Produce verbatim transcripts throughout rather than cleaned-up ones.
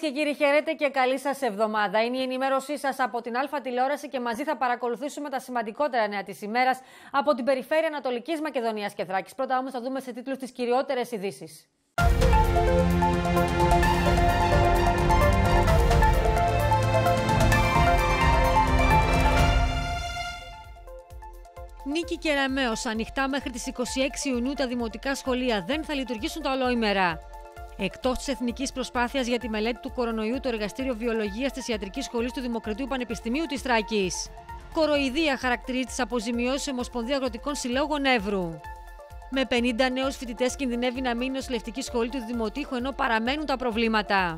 και κύριοι, χαίρετε και καλή σας εβδομάδα. Είναι η ενημέρωσή σας από την Α τηλεόραση και μαζί θα παρακολουθήσουμε τα σημαντικότερα νέα της ημέρας από την περιφέρεια Ανατολικής Μακεδονίας και Θράκης. Πρώτα όμως θα δούμε σε τίτλους τις κυριότερες ειδήσεις. Νίκη Κεραμέως, ανοιχτά μέχρι τις είκοσι έξι Ιουνίου τα δημοτικά σχολεία δεν θα λειτουργήσουν τα ολόημερα. Εκτός της εθνικής προσπάθειας για τη μελέτη του κορονοϊού, το Εργαστήριο Βιολογίας της Ιατρικής Σχολής του Δημοκρατίου Πανεπιστημίου της Θράκης. Κοροϊδία χαρακτηρίζει τις αποζημιώσεις Ομοσπονδία Αγροτικών Συλλόγων Εύρου. Με πενήντα νέους φοιτητές κινδυνεύει να μείνει η νοσηλευτική σχολή του Δημοτήχου ενώ παραμένουν τα προβλήματα.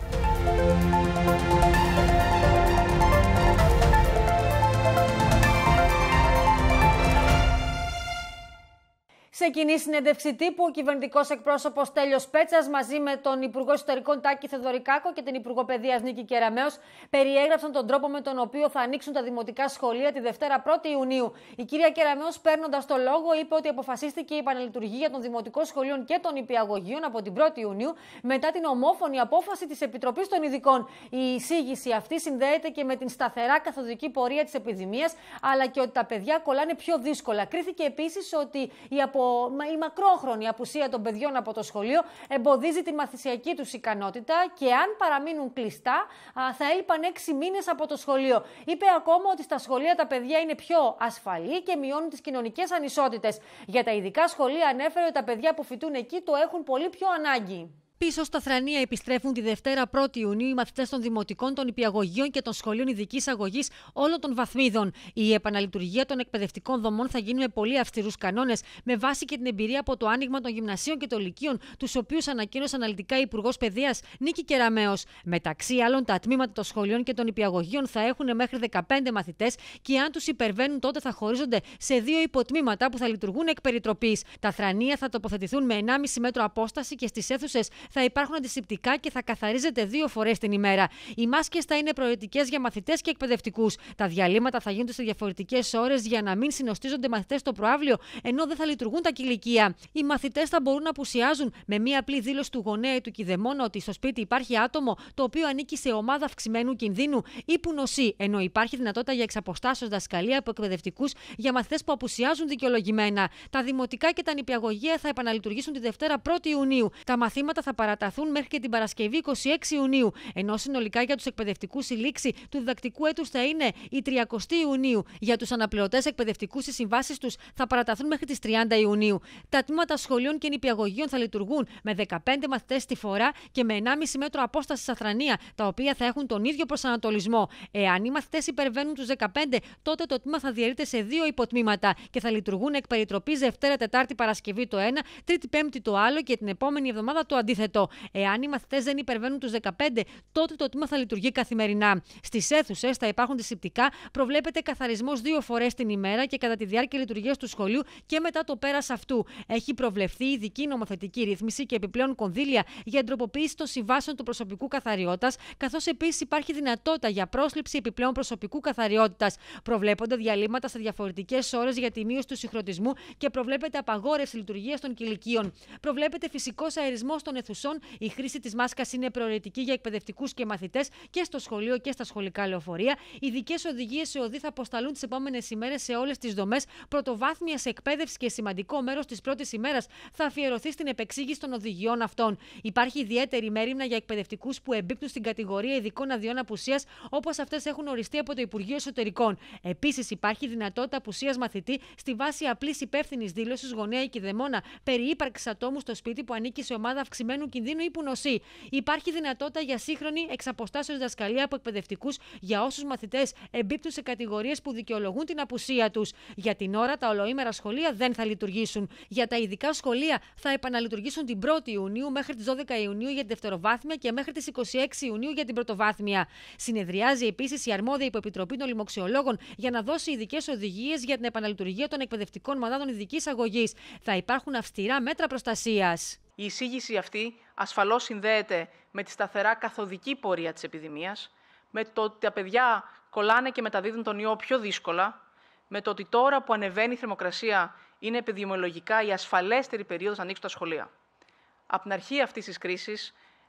Σε κοινή συνέντευξη τύπου, ο κυβερνητικός εκπρόσωπος Τέλειος Πέτσας μαζί με τον Υπουργό Εσωτερικών Τάκη Θεοδωρικάκο και την Υπουργό Παιδείας Νίκη Κεραμέως περιέγραψαν τον τρόπο με τον οποίο θα ανοίξουν τα δημοτικά σχολεία τη Δευτέρα πρώτη Ιουνίου. Η κυρία Κεραμέως, παίρνοντας το λόγο, είπε ότι αποφασίστηκε η επαναλειτουργία των δημοτικών σχολείων και των νηπιαγωγείων από την πρώτη Ιουνίου μετά την ομόφωνη απόφαση της Επιτροπής των Ειδικών. Η εισήγηση αυτή συνδέεται και με την σταθερά καθοδική πορεία της επιδημίας, αλλά και ότι τα παιδιά κολλάνε πιο δύσκολα. Κρίθηκε επίσης ότι η απο η μακρόχρονη απουσία των παιδιών από το σχολείο εμποδίζει τη μαθησιακή τους ικανότητα και αν παραμείνουν κλειστά θα έλειπαν έξι μήνες από το σχολείο. Είπε ακόμα ότι στα σχολεία τα παιδιά είναι πιο ασφαλή και μειώνουν τις κοινωνικές ανισότητες. Για τα ειδικά σχολεία ανέφερε ότι τα παιδιά που φοιτούν εκεί το έχουν πολύ πιο ανάγκη. Πίσω στα Θρανία επιστρέφουν τη Δευτέρα πρώτη Ιουνίου οι μαθητές των δημοτικών, των νηπιαγωγείων και των σχολείων ειδικής αγωγής όλων των βαθμίδων. Η επαναλειτουργία των εκπαιδευτικών δομών θα γίνει με πολύ αυστηρούς κανόνες, με βάση και την εμπειρία από το άνοιγμα των γυμνασίων και των λυκείων, τους οποίους ανακοίνωσε αναλυτικά η Υπουργός Παιδείας Νίκη Κεραμέως. Μεταξύ άλλων, τα τμήματα των σχολείων και των νηπιαγωγείων θα έχουν μέχρι δεκαπέντε μαθητές και αν τους υπερβαίνουν, τότε θα χωρίζονται σε δύο υποτμήματα που θα λειτουργούν εκ περιτροπής. Τα Θρανία θα τοποθετηθούν με ενάμιση μέτρο απόσταση και στις αίθουσες θα υπάρχουν αντισηπτικά και θα καθαρίζεται δύο φορές την ημέρα. Οι μάσκες θα είναι προαιρετικές για μαθητές και εκπαιδευτικούς. Τα διαλύματα θα γίνονται σε διαφορετικές ώρες για να μην συνοστίζονται μαθητές στο προαύλιο, ενώ δεν θα λειτουργούν τα κηλικεία. Οι μαθητές θα μπορούν να απουσιάζουν με μία απλή δήλωση του γονέα ή του κηδεμόνα ότι στο σπίτι υπάρχει άτομο το οποίο ανήκει σε ομάδα αυξημένου κινδύνου ή που νοσεί, ενώ υπάρχει δυνατότητα για εξαποστάσεως δασκαλία από εκπαιδευτικούς για μαθητές που απουσιάζουν δικαιολογημένα. Τα δημοτικά και τα νηπιαγωγεία θα επαναλειτουργήσουν τη Δευτέρα πρώτη Ιουνίου. Τα μαθήματα θα παραταθούν μέχρι και την Παρασκευή είκοσι έξι Ιουνίου, ενώ συνολικά για τους εκπαιδευτικούς η λήξη του διδακτικού έτους θα είναι η τριαντάτη Ιουνίου. Για τους αναπληρωτές εκπαιδευτικούς οι συμβάσεις τους θα παραταθούν μέχρι τις τριάντα Ιουνίου. Τα τμήματα σχολείων και νηπιαγωγείων θα λειτουργούν με δεκαπέντε μαθητές τη φορά και με ενάμιση μέτρο απόσταση στα Θρανία, τα οποία θα έχουν τον ίδιο προσανατολισμό. Εάν οι μαθητές υπερβαίνουν τους δεκαπέντε, τότε το τμήμα θα διαιρείται σε δύο υποτμήματα και θα λειτουργούν εκ περιτροπής Δευτέρα, Τετάρτη, Παρασκευή το ένα, Τρίτη, Πέμπτη το άλλο και την επόμενη εβδομάδα το αντίθετο. Εάν οι μαθητές δεν υπερβαίνουν τους δεκαπέντε, τότε το τμήμα θα λειτουργεί καθημερινά. Στις αίθουσες θα υπάρχουν αντισηπτικά, προβλέπεται καθαρισμός δύο φορές την ημέρα και κατά τη διάρκεια λειτουργίας του σχολείου και μετά το πέρας αυτού. Έχει προβλεφθεί ειδική νομοθετική ρύθμιση και επιπλέον κονδύλια για εντροποποίηση των συμβάσεων του προσωπικού καθαριότητας, καθώς επίσης υπάρχει δυνατότητα για πρόσληψη επιπλέον προσωπικού καθαριότητας. Προβλέπονται διαλύματα σε διαφορετικές ώρες για τη μείωση του συγχρονισμού και προβλέπεται απαγόρευση λειτουργίας των κηλικείων. Προβλέπεται φυσικός αερισμός των αιθουσών. Η χρήση της μάσκας είναι προαιρετική για εκπαιδευτικούς και μαθητές και στο σχολείο και στα σχολικά λεωφορεία. Ειδικές οδηγίες σε οδοί θα αποσταλούν τις επόμενες ημέρες σε όλες τις δομές πρωτοβάθμιας εκπαίδευσης και σημαντικό μέρος της πρώτης ημέρας θα αφιερωθεί στην επεξήγηση των οδηγιών αυτών. Υπάρχει ιδιαίτερη μέριμνα για εκπαιδευτικούς που εμπίπτουν στην κατηγορία ειδικών αδειών απουσίας, όπως αυτές έχουν οριστεί από το Υπουργείο Εσωτερικών. Επίσης, υπάρχει δυνατότητα απουσίας μαθητή στη βάση απλής υπεύθυνης δήλωσης γονέα ή κηδεμόνα περί ύπαρξης ατόμου στο σπίτι που ανήκει σε ομάδα αυξημένου κινδύνου ή που νοσεί. Υπάρχει δυνατότητα για σύγχρονη εξαποστάσεως δασκαλία από εκπαιδευτικούς για όσους μαθητές εμπίπτουν σε κατηγορίες που δικαιολογούν την απουσία τους. Για την ώρα, τα ολοήμερα σχολεία δεν θα λειτουργήσουν. Για τα ειδικά σχολεία θα επαναλειτουργήσουν την πρώτη Ιουνίου μέχρι τις δώδεκα Ιουνίου για την δευτεροβάθμια και μέχρι τις είκοσι έξι Ιουνίου για την πρωτοβάθμια. Συνεδριάζει επίσης η αρμόδια υποεπιτροπή των λοιμοξιολόγων για να δώσει ειδικές οδηγίες για την επαναλειτουργία των εκπαιδευτικών μανάδων ειδικής αγωγής. Θα υπάρχουν αυστηρά μέτρα προστασίας. Η εισήγηση αυτή ασφαλώς συνδέεται με τη σταθερά καθοδική πορεία της επιδημίας, με το ότι τα παιδιά κολλάνε και μεταδίδουν τον ιό πιο δύσκολα, με το ότι τώρα που ανεβαίνει η θερμοκρασία είναι επιδημιολογικά η ασφαλέστερη περίοδος να ανοίξουν τα σχολεία. Από την αρχή αυτής της κρίσης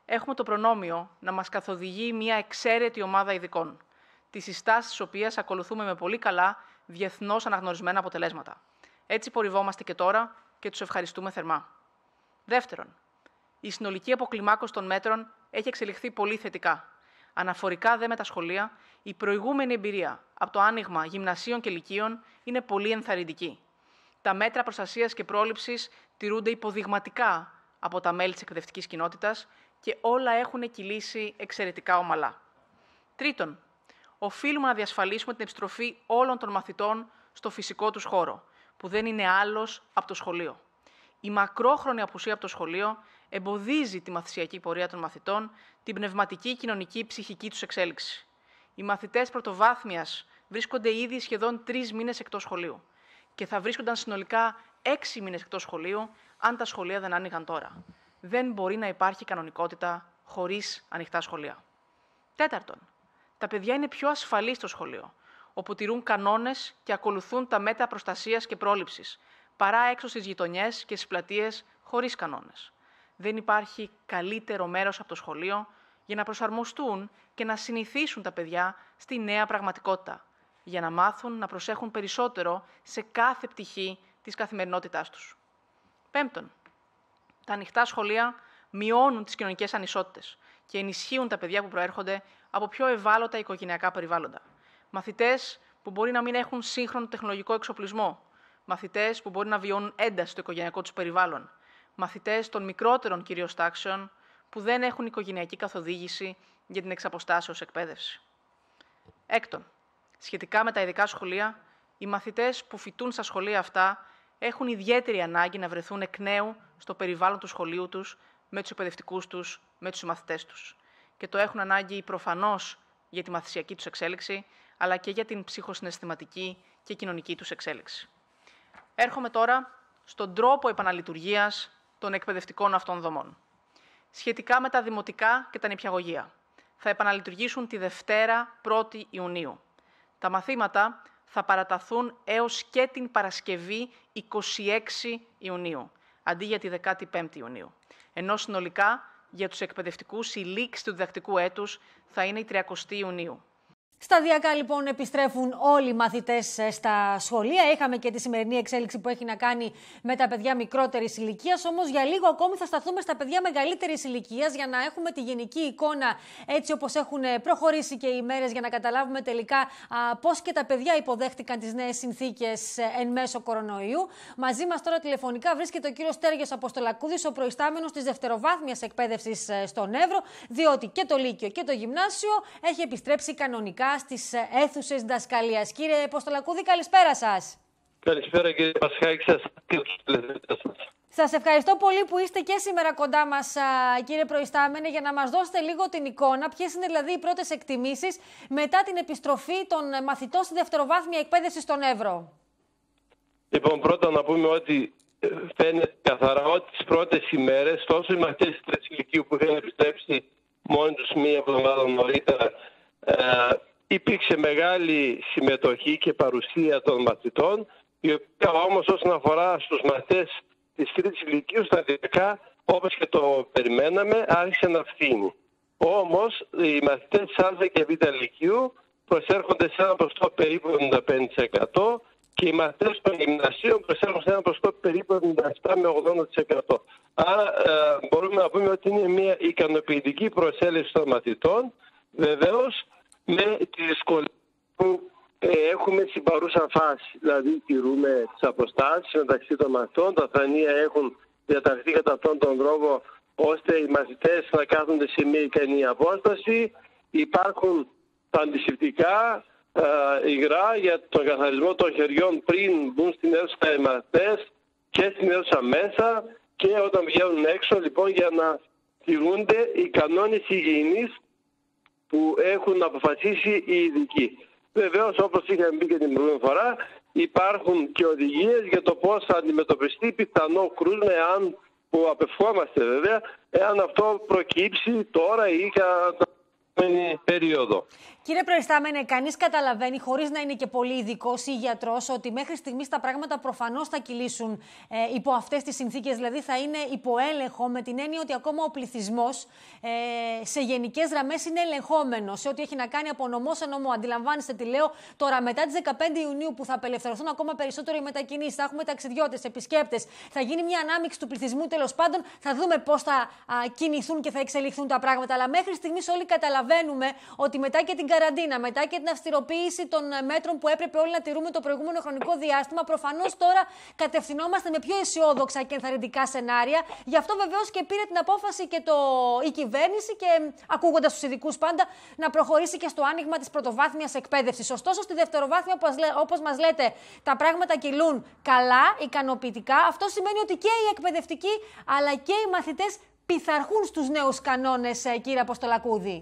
έχουμε το προνόμιο να μας καθοδηγεί μια εξαίρετη ομάδα ειδικών, τις συστάσεις της οποίας ακολουθούμε με πολύ καλά διεθνώς αναγνωρισμένα αποτελέσματα. Έτσι πορευόμαστε και τώρα και τους ευχαριστούμε θερμά. Δεύτερον, η συνολική αποκλιμάκωση των μέτρων έχει εξελιχθεί πολύ θετικά. Αναφορικά δε με τα σχολεία, η προηγούμενη εμπειρία από το άνοιγμα γυμνασίων και λυκείων είναι πολύ ενθαρρυντική. Τα μέτρα προστασίας και πρόληψης τηρούνται υποδειγματικά από τα μέλη της εκπαιδευτικής κοινότητας και όλα έχουν κυλήσει εξαιρετικά ομαλά. Τρίτον, οφείλουμε να διασφαλίσουμε την επιστροφή όλων των μαθητών στο φυσικό τους χώρο, που δεν είναι άλλος από το σχολείο. Η μακρόχρονη απουσία από το σχολείο εμποδίζει τη μαθησιακή πορεία των μαθητών, την πνευματική, κοινωνική, ψυχική τους εξέλιξη. Οι μαθητές πρωτοβάθμιας βρίσκονται ήδη σχεδόν τρεις μήνες εκτός σχολείου και θα βρίσκονταν συνολικά έξι μήνες εκτός σχολείου αν τα σχολεία δεν άνοιγαν τώρα. Δεν μπορεί να υπάρχει κανονικότητα χωρίς ανοιχτά σχολεία. Τέταρτον, τα παιδιά είναι πιο ασφαλή στο σχολείο, όπου τηρούν κανόνες και ακολουθούν τα μέτρα προστασίας και πρόληψης, παρά έξω στις γειτονιές και στις πλατείες χωρίς κανόνες. Δεν υπάρχει καλύτερο μέρος από το σχολείο για να προσαρμοστούν και να συνηθίσουν τα παιδιά στη νέα πραγματικότητα, για να μάθουν να προσέχουν περισσότερο σε κάθε πτυχή της καθημερινότητάς τους. Πέμπτον, τα ανοιχτά σχολεία μειώνουν τις κοινωνικές ανισότητες και ενισχύουν τα παιδιά που προέρχονται από πιο ευάλωτα οικογενειακά περιβάλλοντα. Μαθητές που μπορεί να μην έχουν σύγχρονο τεχνολογικό εξοπλισμό, μαθητές που μπορεί να βιώνουν ένταση στο οικογενειακό τους περιβάλλον, μαθητές των μικρότερων κυρίως τάξεων που δεν έχουν οικογενειακή καθοδήγηση για την εξαποστάσεως εκπαίδευση. Έκτον, σχετικά με τα ειδικά σχολεία, οι μαθητές που φοιτούν στα σχολεία αυτά έχουν ιδιαίτερη ανάγκη να βρεθούν εκ νέου στο περιβάλλον του σχολείου τους, με τους εκπαιδευτικούς τους, με τους μαθητές τους. Και το έχουν ανάγκη προφανώς για τη μαθησιακή τους εξέλιξη, αλλά και για την ψυχοσυναισθηματική και κοινωνική τους εξέλιξη. Έρχομαι τώρα στον τρόπο επαναλειτουργίας των εκπαιδευτικών αυτών δομών. Σχετικά με τα δημοτικά και τα νηπιαγωγεία, θα επαναλειτουργήσουν τη Δευτέρα πρώτη Ιουνίου. Τα μαθήματα θα παραταθούν έως και την Παρασκευή είκοσι έξι Ιουνίου, αντί για τη δεκάτη πέμπτη Ιουνίου. Ενώ συνολικά για τους εκπαιδευτικούς η λήξη του διδακτικού έτους θα είναι η τριαντάτη Ιουνίου. Σταδιακά λοιπόν επιστρέφουν όλοι οι μαθητές στα σχολεία. Είχαμε και τη σημερινή εξέλιξη που έχει να κάνει με τα παιδιά μικρότερης ηλικίας. Όμως για λίγο ακόμη θα σταθούμε στα παιδιά μεγαλύτερης ηλικίας για να έχουμε τη γενική εικόνα έτσι όπως έχουν προχωρήσει και οι μέρες, για να καταλάβουμε τελικά α, πώς και τα παιδιά υποδέχτηκαν τις νέες συνθήκες εν μέσω κορονοϊού. Μαζί μας τώρα τηλεφωνικά βρίσκεται ο κύριος Στέργιος Αποστολακούδης, ο προϊστάμενος της δευτεροβάθμιας εκπαίδευσης στον Εύρο, διότι και το Λύκειο και το Γυμνάσιο έχει επιστρέψει κανονικά στις αίθουσες δασκαλίας. Κύριε Αποστολακούδη, καλησπέρα σας. Καλησπέρα κύριε Πασχάκη σας και τους τηλεθεατές μας. Σας ευχαριστώ πολύ που είστε και σήμερα κοντά μας, κύριε Προϊστάμενε, για να μας δώσετε λίγο την εικόνα. Ποιες είναι δηλαδή οι πρώτες εκτιμήσεις μετά την επιστροφή των μαθητών στη δευτεροβάθμια εκπαίδευση στον Εύρο? Λοιπόν, πρώτα να πούμε ότι φαίνεται καθαρά ότι τις πρώτες ημέρες τόσο οι μαθητές της τρίτης ηλικίου που είχαν επιστρέψει μόνοι τους μία εβδομάδα νωρίτερα, ε, υπήρξε μεγάλη συμμετοχή και παρουσία των μαθητών, η οποία όμως όσον αφορά στους μαθητές της τρίτης ηλικίου σταδιακά, όπως και το περιμέναμε, άρχισε να φθήνει. Όμως οι μαθητές της Α και Β ηλικίου προσέρχονται σε ένα ποσοστό περίπου εβδομήντα πέντε τοις εκατό και οι μαθητές των γυμνασίων προσέρχονται σε ένα ποσοστό περίπου εβδομήντα επτά με ογδόντα τοις εκατό. Άρα ε, μπορούμε να πούμε ότι είναι μια ικανοποιητική προσέλευση των μαθητών, βεβαίως με τη δυσκολία που ε, έχουμε στην παρούσα φάση. Δηλαδή τηρούμε τις αποστάσεις μεταξύ των μαθητών, τα θρανία έχουν διαταχθεί κατά αυτόν τον τρόπο ώστε οι μαθητές να κάθονται σε μια ικανή απόσταση. Υπάρχουν τα αντισηπτικά ε, υγρά για τον καθαρισμό των χεριών πριν μπουν στην αίθουσα οι μαθητές και στην αίθουσα μέσα και όταν βγαίνουν έξω, λοιπόν, για να τηρούνται οι κανόνες υγιεινής που έχουν αποφασίσει οι ειδικοί. Βεβαίως, όπως είχαμε πει και την προηγούμενη φορά, υπάρχουν και οδηγίες για το πώς θα αντιμετωπιστεί πιθανό κρούσμα, εάν, που απευχόμαστε βέβαια, εάν αυτό προκύψει τώρα ή κατά την περίοδο. Κύριε Προϊστάμενε, κανείς καταλαβαίνει, χωρίς να είναι και πολύ ειδικός ή γιατρός, ότι μέχρι στιγμής τα πράγματα προφανώς θα κυλήσουν ε, υπό αυτές τις συνθήκες, δηλαδή θα είναι υπό έλεγχο, με την έννοια ότι ακόμα ο πληθυσμός ε, σε γενικές γραμμές είναι ελεγχόμενος, σε ό,τι έχει να κάνει από νομό σε νομό. Αντιλαμβάνεστε τι λέω τώρα, μετά τις δεκαπέντε Ιουνίου που θα απελευθερωθούν ακόμα περισσότερο οι μετακινήσεις, θα έχουμε ταξιδιώτες, επισκέπτες, θα γίνει μια ανάμειξη του πληθυσμού τέλος πάντων, θα δούμε πώς θα α, κινηθούν και θα εξελιχθούν τα πράγματα. Αλλά μέχρι στιγμής όλοι καταλαβαίνουμε ότι μετά και την καραντίνα, μετά και την αυστηροποίηση των μέτρων που έπρεπε όλοι να τηρούμε το προηγούμενο χρονικό διάστημα, προφανώς τώρα κατευθυνόμαστε με πιο αισιόδοξα και ενθαρρυντικά σενάρια. Γι' αυτό βεβαίως και πήρε την απόφαση και το, η κυβέρνηση, και ακούγοντας τους ειδικούς πάντα, να προχωρήσει και στο άνοιγμα της πρωτοβάθμιας εκπαίδευσης. Ωστόσο, στη δευτεροβάθμια, όπως μας λέτε, τα πράγματα κυλούν καλά, ικανοποιητικά. Αυτό σημαίνει ότι και οι εκπαιδευτικοί αλλά και οι μαθητές πειθαρχούν στους νέους κανόνες, κύριε Αποστολακούδη.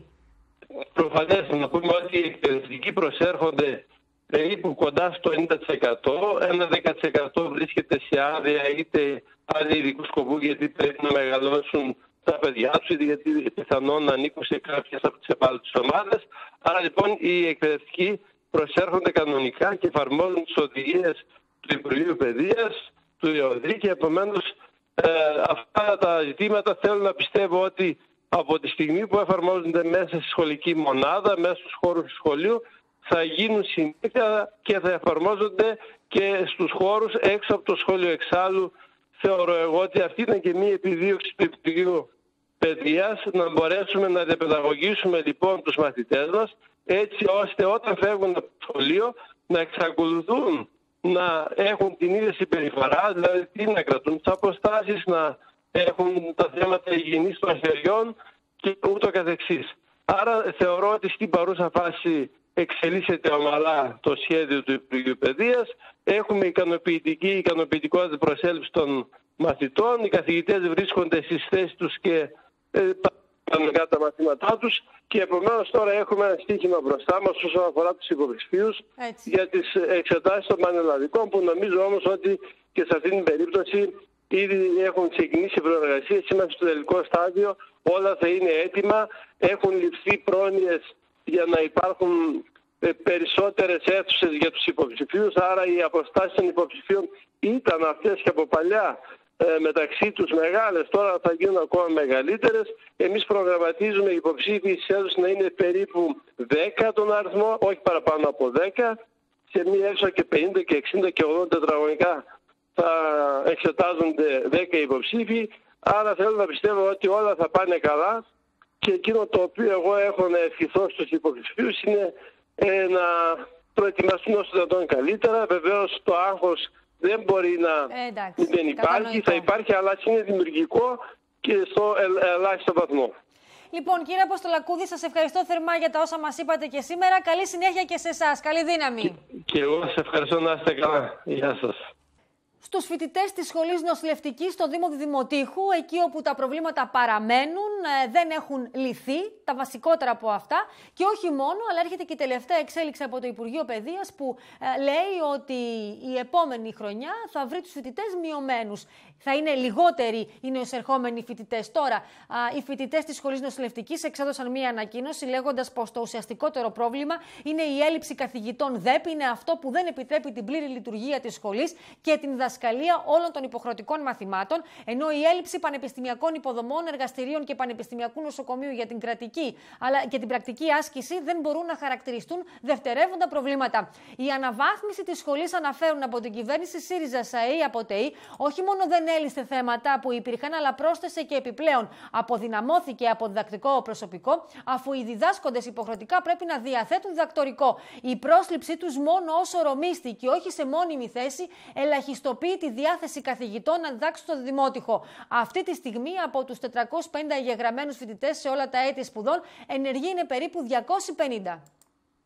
Προφανές να πούμε ότι οι εκπαιδευτικοί προσέρχονται περίπου κοντά στο ενενήντα τοις εκατό. Ένα δέκα τοις εκατό βρίσκεται σε άδεια είτε άδεια ειδικού σκοπού, γιατί πρέπει να μεγαλώσουν τα παιδιά τους, γιατί πιθανόν να ανήκουν σε κάποιες από τις ευάλωτες ομάδες. Άρα λοιπόν οι εκπαιδευτικοί προσέρχονται κανονικά και εφαρμόζουν τις οδηγίες του Υπουργείου Παιδείας, του ΙΟΔΗ, και επομένως ε, αυτά τα ζητήματα θέλω να πιστεύω ότι από τη στιγμή που εφαρμόζονται μέσα στη σχολική μονάδα, μέσα στους χώρους του σχολείου, θα γίνουν συνήθεια και θα εφαρμόζονται και στους χώρους έξω από το σχολείο. Εξάλλου θεωρώ εγώ ότι αυτή είναι και μία επιδίωξη του Υπουργείου Παιδείας, να μπορέσουμε να διαπαιδαγωγήσουμε λοιπόν τους μαθητές μας, έτσι ώστε όταν φεύγουν από το σχολείο να εξακολουθούν να έχουν την ίδια συμπεριφορά, δηλαδή τι, να κρατούν τις αποστάσεις, να έχουν τα θέματα υγιεινής των χεριών και ούτω καθεξής. Άρα θεωρώ ότι στην παρούσα φάση εξελίσσεται ομαλά το σχέδιο του Υπουργείου Παιδείας. Έχουμε ικανοποιητική ικανοποιητικότητα προσέλευση των μαθητών. Οι καθηγητές βρίσκονται στις θέσεις τους και ε, κανονικά τα μαθήματά τους, και επομένως τώρα έχουμε ένα στοίχημα μπροστά μας όσον αφορά τους υποψηφίους για τις εξετάσεις των πανελλαδικών, που νομίζω όμως ότι και σε αυτήν την περίπτωση ήδη έχουν ξεκινήσει οι προεργασίες. Είμαστε στο τελικό στάδιο, όλα θα είναι έτοιμα, έχουν ληφθεί πρόνοιες για να υπάρχουν περισσότερες αίθουσες για τους υποψηφίους, άρα οι αποστάσεις των υποψηφίων ήταν αυτές και από παλιά ε, μεταξύ τους μεγάλες, τώρα θα γίνουν ακόμα μεγαλύτερες. Εμείς προγραμματίζουμε οι υποψήφοι στις αίθουσες να είναι περίπου δέκα τον αριθμό, όχι παραπάνω από δέκα, σε μία αίθουσα και πενήντα και εξήντα και ογδόντα τετραγωνικά θα εξετάζονται δέκα υποψήφοι, άρα θέλω να πιστεύω ότι όλα θα πάνε καλά, και εκείνο το οποίο εγώ έχω να ευχηθώ στους υποψηφίους είναι ε, να προετοιμαστούν όσο δυνατόν καλύτερα. Βεβαίως το άγχος δεν μπορεί να ε, εντάξει, δεν υπάρχει, θα υπάρχει, αλλά είναι δημιουργικό και στο ε, ελάχιστο βαθμό. Λοιπόν, κύριε Αποστολακούδη, σας ευχαριστώ θερμά για τα όσα μας είπατε και σήμερα. Καλή συνέχεια και σε εσάς. Καλή δύναμη. Και, και εγώ σας ευχαριστώ, να είστε καλά. Γεια σας. Στους φοιτητές της Σχολής Νοσηλευτικής στο Δήμο Δημοτήχου, εκεί όπου τα προβλήματα παραμένουν, δεν έχουν λυθεί, τα βασικότερα από αυτά. Και όχι μόνο, αλλά έρχεται και η τελευταία εξέλιξη από το Υπουργείο Παιδείας, που λέει ότι η επόμενη χρονιά θα βρει τους φοιτητές μειωμένους. Θα είναι λιγότεροι οι νεοεισερχόμενοι φοιτητές. Τώρα, οι φοιτητές της Σχολής Νοσηλευτικής εξέδωσαν μία ανακοίνωση λέγοντας πως το ουσιαστικότερο πρόβλημα είναι η έλλειψη καθηγητών ΔΕΠ. Είναι αυτό που δεν επιτρέπει την πλήρη λειτουργία της σχολής και την διδασκαλία όλων των υποχρεωτικών μαθημάτων, ενώ η έλλειψη πανεπιστημιακών υποδομών, εργαστηρίων και πανεπιστημιακού νοσοκομείου για την κρατική αλλά και την πρακτική άσκηση δεν μπορούν να χαρακτηριστούν δευτερεύοντα προβλήματα. Η αναβάθμιση της σχολής, αναφέρουν από την κυβέρνηση ΣΥΡΙΖΑ ΣΑΕΗ από ΤΕΗ, όχι μόνο δεν έλυσε θέματα που υπήρχαν, αλλά πρόσθεσε και επιπλέον αποδυναμώθηκε από διδακτικό προσωπικό, αφού οι διδάσκοντες υποχρεωτικά πρέπει να διαθέτουν διδακτορικό. Η πρόσληψή τους μόνο ως ορομίστη και όχι σε μόνιμη θέση ελαχιστοποιεί τη διάθεση καθηγητών να διδάξουν στο δημότυχο. Αυτή τη στιγμή, από τους τετρακόσιους πενήντα εγγεγραμμένους φοιτητές σε όλα τα έτη σπουδών, ενεργοί είναι περίπου διακόσιοι πενήντα.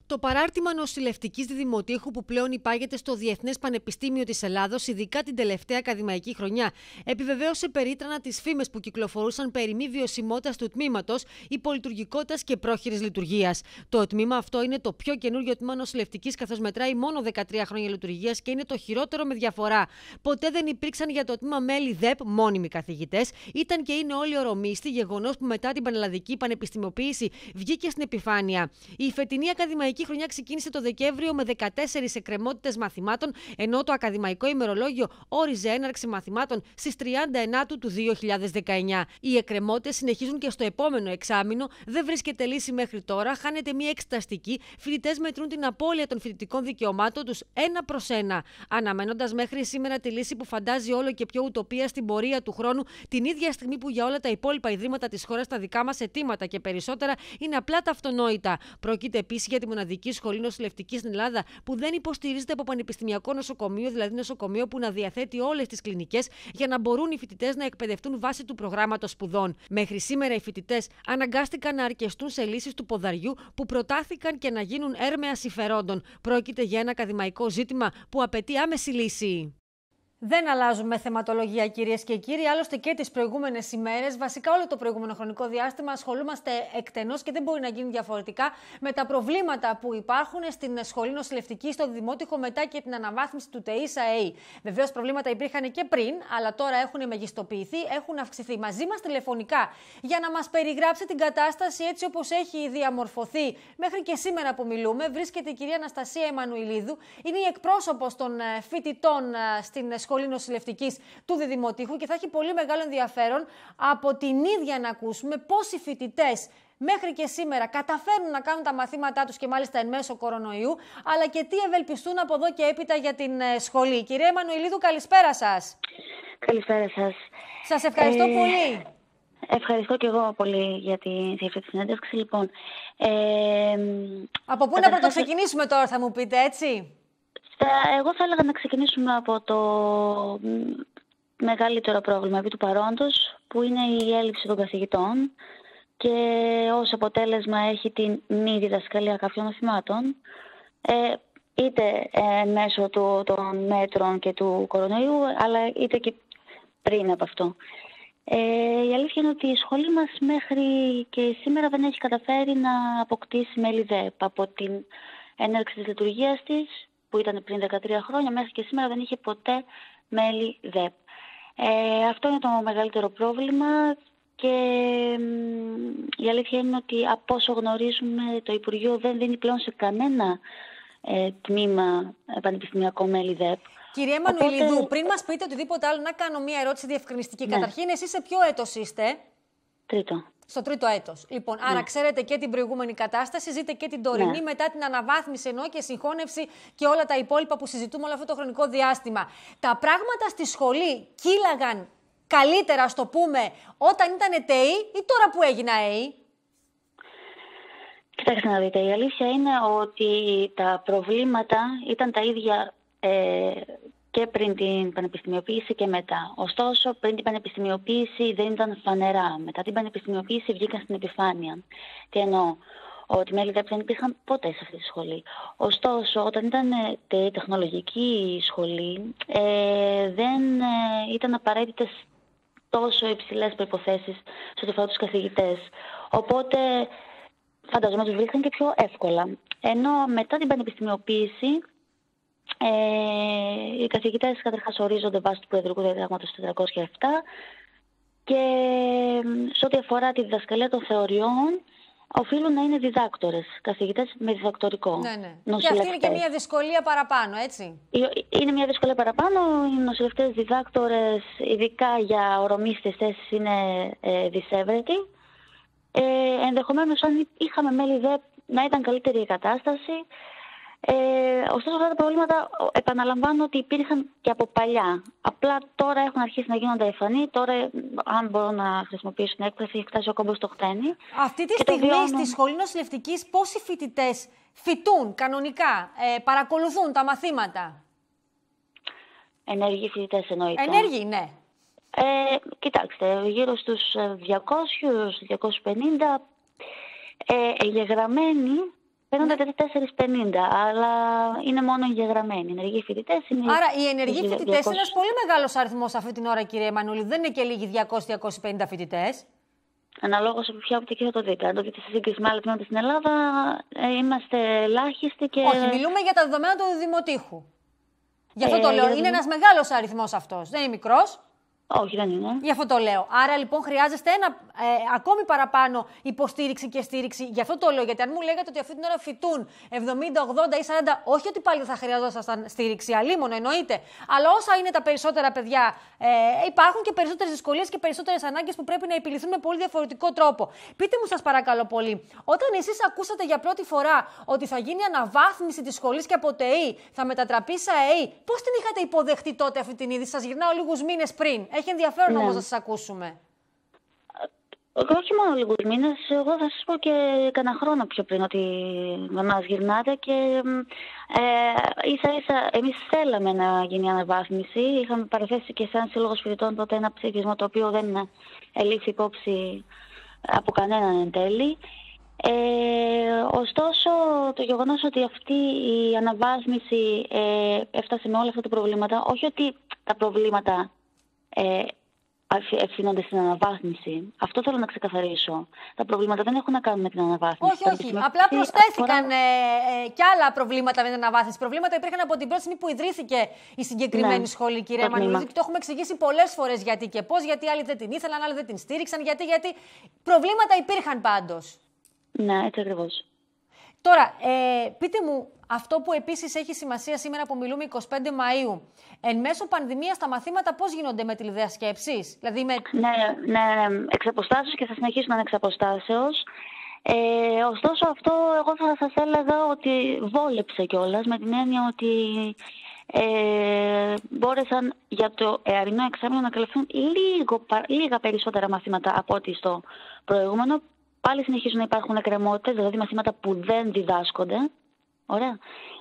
Το παράρτημα νοσηλευτικής διδημοτήχου που πλέον υπάγεται στο Διεθνές Πανεπιστήμιο της Ελλάδος, ειδικά την τελευταία ακαδημαϊκή χρονιά, επιβεβαίωσε περίτρανα τις φήμες που κυκλοφορούσαν περί μη βιωσιμότητας του τμήματος, υπολειτουργικότητας και πρόχειρης λειτουργίας. Το τμήμα αυτό είναι το πιο καινούριο τμήμα νοσηλευτικής, καθώς μετράει μόνο δεκατρία χρόνια λειτουργίας και είναι το χειρότερο με διαφορά. Ποτέ δεν υπήρξαν για το τμήμα μέλη ΔΕΠ μόνιμοι καθηγητές. Ήταν και είναι όλοι ορομίστοι, γεγονός που μετά την πανελλαδική πανεπιστημιοποίηση βγήκε στην επιφάνεια. Η φετινή ακαδημαϊκή Η χρονιά ξεκίνησε το Δεκέμβριο με δεκατέσσερις εκκρεμότητες μαθημάτων, ενώ το ακαδημαϊκό ημερολόγιο όριζε έναρξη μαθημάτων στις τριάντα εννέα του δύο χιλιάδες δεκαεννιά. Οι εκκρεμότητες συνεχίζουν και στο επόμενο εξάμηνο, δεν βρίσκεται λύση μέχρι τώρα, χάνεται μια εξεταστική, φοιτητές μετρούν την απώλεια των φοιτητικών δικαιωμάτων τους ένα προς ένα, αναμένοντας μέχρι σήμερα τη λύση που φαντάζει όλο και πιο ουτοπία στην πορεία του χρόνου, την ίδια στιγμή που για όλα τα υπόλοιπα ιδρύματα της χώρας τα δικά μας αιτήματα και περισσότερα είναι απλά τα αυτονόητα. Πρόκειται επίσης για τη μοναδική σχολή νοσηλευτική στην Ελλάδα που δεν υποστηρίζεται από πανεπιστημιακό νοσοκομείο, δηλαδή νοσοκομείο που να διαθέτει όλες τις κλινικές για να μπορούν οι φοιτητές να εκπαιδευτούν βάσει του προγράμματος σπουδών. Μέχρι σήμερα οι φοιτητές αναγκάστηκαν να αρκεστούν σε λύσεις του ποδαριού που προτάθηκαν και να γίνουν έρμεα συμφερόντων. Πρόκειται για ένα ακαδημαϊκό ζήτημα που απαιτεί άμεση λύση. Δεν αλλάζουμε θεματολογία, κυρίες και κύριοι. Άλλωστε και τις προηγούμενες ημέρες, βασικά όλο το προηγούμενο χρονικό διάστημα, ασχολούμαστε εκτενώς και δεν μπορεί να γίνει διαφορετικά με τα προβλήματα που υπάρχουν στην σχολή νοσηλευτική, στο Δημότυχο, μετά και την αναβάθμιση του ΤΕΙΣΑΕΗ. Βεβαίως, προβλήματα υπήρχαν και πριν, αλλά τώρα έχουν μεγιστοποιηθεί, έχουν αυξηθεί. Μαζί μας τηλεφωνικά για να μας περιγράψει την κατάσταση έτσι όπως έχει διαμορφωθεί μέχρι και σήμερα που μιλούμε, βρίσκεται η κυρία Αναστασία Εμμανουηλίδου. Είναι η εκπρόσωπος των φοιτητών στην σχολή Σχολή Νοσηλευτικής του Διδημοτήχου και θα έχει πολύ μεγάλο ενδιαφέρον από την ίδια να ακούσουμε πώς οι φοιτητές μέχρι και σήμερα καταφέρνουν να κάνουν τα μαθήματά τους και μάλιστα εν μέσω κορονοϊού, αλλά και τι ευελπιστούν από εδώ και έπειτα για την σχολή. Κυρία Εμμανουηλίδου, καλησπέρα σας. Καλησπέρα σας. Σας ευχαριστώ ε... πολύ. Ευχαριστώ και εγώ πολύ για, τη, για αυτή τη συνέντευξη. Λοιπόν, ε... από πού να πρωτοξεκινήσουμε τώρα, θα μου πείτε, έτσι? Εγώ θα έλεγα να ξεκινήσουμε από το μεγαλύτερο πρόβλημα επί του παρόντος, που είναι η έλλειψη των καθηγητών και ως αποτέλεσμα έχει την μη διδασκαλία κάποιων μαθημάτων, ε, είτε ε, μέσω του, των μέτρων και του κορονοϊού, αλλά είτε και πριν από αυτό. Ε, η αλήθεια είναι ότι η σχολή μας μέχρι και σήμερα δεν έχει καταφέρει να αποκτήσει μέλη ΔΕΠ. Από την έναρξη της λειτουργίας της, που ήταν πριν δεκατρία χρόνια, μέχρι και σήμερα δεν είχε ποτέ μέλη ΔΕΠ. Ε, αυτό είναι το μεγαλύτερο πρόβλημα και η αλήθεια είναι ότι από όσο γνωρίζουμε το Υπουργείο δεν δίνει πλέον σε κανένα ε, τμήμα πανεπιστημιακό μέλη ΔΕΠ. Κυρία Εμμανουηλίδου, Οπότε... πριν μας πείτε οτιδήποτε άλλο, να κάνω μία ερώτηση διευκρινιστική. Ναι. Καταρχήν, εσείς σε ποιο έτος είστε? Τρίτο. Στο τρίτο έτος. Λοιπόν, ναι. Άρα ξέρετε και την προηγούμενη κατάσταση, ζείτε και την τωρινή, ναι. Μετά την αναβάθμιση ενώ και συγχώνευση και όλα τα υπόλοιπα που συζητούμε όλο αυτό το χρονικό διάστημα. Τα πράγματα στη σχολή κύλαγαν καλύτερα, ας το πούμε, όταν ήταν ΤΕΗ ή τώρα που έγινα ΕΗ? Κοιτάξτε να δείτε, η αλήθεια είναι ότι τα προβλήματα ήταν τα ίδια ε, και πριν την πανεπιστημιοποίηση και μετά. Ωστόσο, πριν την πανεπιστημιοποίηση δεν ήταν φανερά. Μετά την πανεπιστημιοποίηση βγήκαν στην επιφάνεια. Τι εννοώ? Ότι μέλη ΔΕΠ δεν υπήρχαν ποτέ σε αυτή τη σχολή. Ωστόσο, όταν ήταν τε, τεχνολογική σχολή, ε, δεν ε, ήταν απαραίτητες τόσο υψηλές προϋποθέσεις σε ό,τι αφορά τους καθηγητές. Οπότε, φανταζόμαι ότι βρήκαν και πιο εύκολα. Ενώ μετά την πανεπιστημιοποίηση, Ε, οι καθηγητές καταρχάς ορίζονται βάσει του Προεδρικού Διατάγματος τετρακόσια επτά και σε ό,τι αφορά τη διδασκαλία των θεωριών οφείλουν να είναι διδάκτορες, καθηγητές με διδακτορικό. Ναι, ναι. Και αυτή είναι και μια δυσκολία παραπάνω, έτσι. Είναι μια δυσκολία παραπάνω. Οι νοσηλευτές διδάκτορες, ειδικά για ορομίστες θέσεις, είναι ε, δυσέβρετοι. Ε, ενδεχομένως, αν είχαμε μέλη ΔΕΠ, να ήταν καλύτερη η κατάσταση. Ε, ωστόσο, αυτά τα προβλήματα επαναλαμβάνω ότι υπήρχαν και από παλιά. Απλά τώρα έχουν αρχίσει να γίνονται εμφανή. Τώρα, αν μπορώ να χρησιμοποιήσω την έκφραση, έχει φτάσει ο κόμπος στο χτένι. Αυτή τη στιγμή βιώνω... στη σχολή νοσηλευτικής πόσοι φοιτητές φοιτούν κανονικά, ε, παρακολουθούν τα μαθήματα? Ενεργοί φοιτητές εννοείται. Ενεργοί, ναι. Ε, κοιτάξτε, γύρω στους διακόσιους με διακόσιους πενήντα ε, εγγεγραμμένοι παίρνουν ναι. τέσσερα πενήντα, αλλά είναι μόνο εγγεγραμμένοι. Ενεργοί φοιτητές είναι. Άρα, οι ενεργοί φοιτητές είναι ένας πολύ μεγάλος αριθμός αυτή την ώρα, κύριε Μανούλη. Δεν είναι και λίγοι διακόσια με διακόσια πενήντα φοιτητές. Αναλόγως από ποια οπτική θα το δείτε. Αν το δείτε σε σύγκριση με άλλα τμήματα στην Ελλάδα, είμαστε ελάχιστοι και. Όχι, μιλούμε για τα δεδομένα του Δημοτήχου. Γι' αυτό ε, το λέω. Είναι ένας μεγάλος αριθμός αυτός. Δεν είναι μικρός. Όχι, δεν είναι. Γι' αυτό το λέω. Άρα λοιπόν χρειάζεστε ένα ε, ακόμη παραπάνω υποστήριξη και στήριξη. Γι' αυτό το λέω. Γιατί αν μου λέγατε ότι αυτή την ώρα φοιτούν εβδομήντα, ογδόντα ή σαράντα, όχι ότι πάλι δεν θα χρειαζόσασταν στήριξη, αλίμονο εννοείται. Αλλά όσα είναι τα περισσότερα παιδιά, ε, υπάρχουν και περισσότερες δυσκολίες και περισσότερες ανάγκες που πρέπει να επιληθούν με πολύ διαφορετικό τρόπο. Πείτε μου, σας παρακαλώ πολύ, όταν εσείς ακούσατε για πρώτη φορά ότι θα γίνει αναβάθμιση της σχολής και από ΤΕΗ θα μετατραπεί σε ΑΕΗ, πώς την είχατε υποδεχτεί τότε αυτή την είδηση? Σας γυρνάω λίγους μήνες πριν. Έχει ενδιαφέρον ναι. όμως να σας ακούσουμε. Όχι μόνο λίγους μήνες, εγώ θα σας πω και κανένα χρόνο πιο πριν ότι με μας γυρνάτε και ε, ίσα ίσα εμείς θέλαμε να γίνει αναβάθμιση. Είχαμε παραθέσει και σαν Σύλλογος Φοιτητών τότε ένα ψήφισμα το οποίο δεν ελήφθη υπόψη από κανέναν εν τέλει. Ε, ωστόσο, το γεγονός ότι αυτή η αναβάθμιση ε, έφτασε με όλα αυτά τα προβλήματα, όχι ότι τα προβλήματα Ε, ευθύνονται στην αναβάθμιση. Αυτό θέλω να ξεκαθαρίσω. Τα προβλήματα δεν έχουν να κάνουν με την αναβάθμιση. Όχι, όχι. Απλά προσθέθηκαν αφορά... ε, ε, και άλλα προβλήματα με την αναβάθμιση. Προβλήματα υπήρχαν από την πρώτη στιγμή που ιδρύθηκε η συγκεκριμένη ναι, σχολή, κυρία Μανούλη. Και το έχουμε εξηγήσει πολλές φορές γιατί και πώς. Γιατί άλλοι δεν την ήθελαν, άλλοι δεν την στήριξαν. Γιατί, γιατί προβλήματα υπήρχαν πάντως. Ναι, έτσι ακριβώς. Τώρα, ε, πείτε μου, αυτό που επίσης έχει σημασία σήμερα που μιλούμε εικοστή πέμπτη Μαΐου, εν μέσω πανδημίας τα μαθήματα πώς γίνονται με τηλεδιασκέψεις? Δηλαδή με... Ναι, ναι, ναι, εξ αποστάσεως και θα συνεχίσουν να είναι εξ αποστάσεως. Ε, ωστόσο αυτό εγώ θα σας έλεγα ότι βόλεψε κιόλας, με την έννοια ότι ε, μπόρεσαν για το εαρινό εξάμηνο να καλυφθούν λίγο, λίγα περισσότερα μαθήματα από ό,τι στο προηγούμενο. Πάλι συνεχίζουν να υπάρχουν εκκρεμότητες, δηλαδή μαθήματα που δεν διδάσκονται. Ωραία.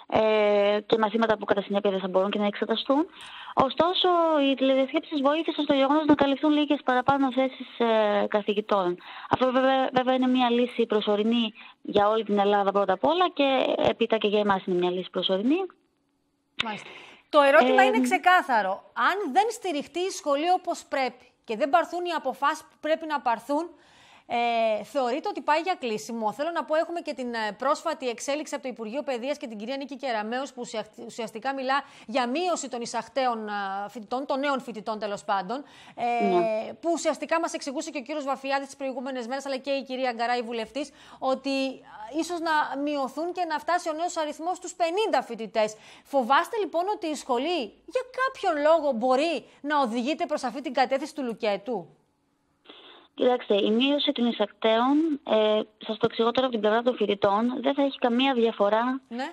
Ε, και μαθήματα που κατά συνέπεια δεν θα μπορούν και να εξεταστούν. Ωστόσο, οι τηλεδιασκέψεις βοήθησαν στο γεγονός να καλυφθούν λίγες παραπάνω θέσεις ε, καθηγητών. Αυτό βέβαια, βέβαια είναι μια λύση προσωρινή για όλη την Ελλάδα πρώτα απ' όλα και έπειτα και για εμάς είναι μια λύση προσωρινή. Μάλιστα. Το ερώτημα ε, είναι ξεκάθαρο. Αν δεν στηριχτεί η σχολή όπως πρέπει και δεν πάρθουν οι αποφάσεις που πρέπει να πάρθουν, Ε, θεωρείτε ότι πάει για κλείσιμο? Θέλω να πω, έχουμε και την πρόσφατη εξέλιξη από το Υπουργείο Παιδείας και την κυρία Νίκη Κεραμέως, που ουσιαστικά μιλά για μείωση των εισαχτέων φοιτητών, των νέων φοιτητών τέλος πάντων, ε, ναι. που ουσιαστικά μας εξηγούσε και ο κύριος Βαφιάδης τις προηγούμενες μέρες, αλλά και η κυρία Γκαράη βουλευτής, ότι ίσως να μειωθούν και να φτάσει ο νέος αριθμός στους πενήντα φοιτητές. Φοβάστε λοιπόν ότι η σχολή για κάποιον λόγο μπορεί να οδηγείται προς αυτή την κατεύθυνση του λουκέτου? Κοιτάξτε, η μείωση των εισακτέων, ε, σας το εξηγώ τώρα από την πλευρά των φοιτητών, δεν θα έχει καμία διαφορά ναι.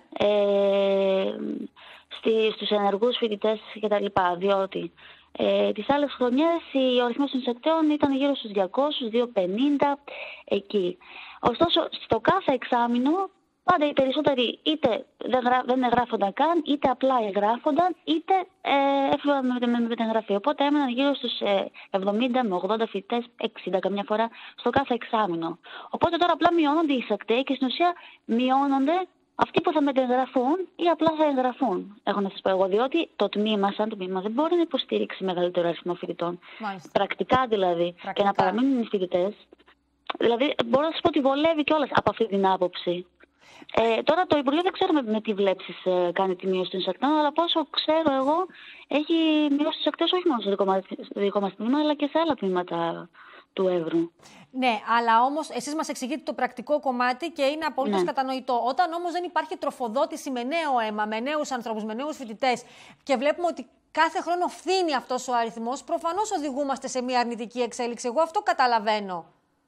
ε, στη, στους ενεργούς φοιτητές κτλ. Διότι ε, τις άλλες χρονιές ο αριθμός των εισακτέων ήταν γύρω στους διακόσια, διακόσια πενήντα εκεί. Ωστόσο, στο κάθε εξάμηνο, πάντα οι περισσότεροι είτε δεν, γρα, δεν εγγράφονταν καν, είτε απλά εγγράφονταν, είτε ε, έφυγαν με, με, με την εγγραφή. Οπότε έμεναν γύρω στους ε, εβδομήντα με ογδόντα φοιτητές, εξήντα καμιά φορά, στο κάθε εξάμηνο. Οπότε τώρα απλά μειώνονται οι εισακτέοι και στην ουσία μειώνονται αυτοί που θα μετεγγραφούν ή απλά θα εγγραφούν. Έχω να σας πω εγώ, διότι το τμήμα, σαν το τμήμα, δεν μπορεί να υποστήριξει μεγαλύτερο αριθμό φοιτητών. Μάλιστα. Πρακτικά δηλαδή, Πρακτικά. και να παραμείνουν οι φοιτητές. Δηλαδή, μπορώ να σας πω ότι βολεύει κιόλας από αυτή την άποψη. Ε, τώρα το Υπουργείο δεν ξέρουμε με τι βλέψεις ε, κάνει τη μείωση των εισακτέων, αλλά πόσο ξέρω εγώ έχει μειώσει τους εισακτέους όχι μόνο στο δικό μας, στο δικό μας τμήμα, αλλά και σε άλλα τμήματα του Εύρου. Ναι, αλλά όμως εσείς μας εξηγείτε το πρακτικό κομμάτι και είναι απολύτως ναι. κατανοητό. Όταν όμως δεν υπάρχει τροφοδότηση με νέο αίμα, με νέους ανθρώπους, με νέους φοιτητές και βλέπουμε ότι κάθε χρόνο φθήνει αυτός ο αριθμός, προφανώς οδηγούμαστε σε μια αρνητική εξέλιξη. Εγώ αυτό καταλαβαίνω.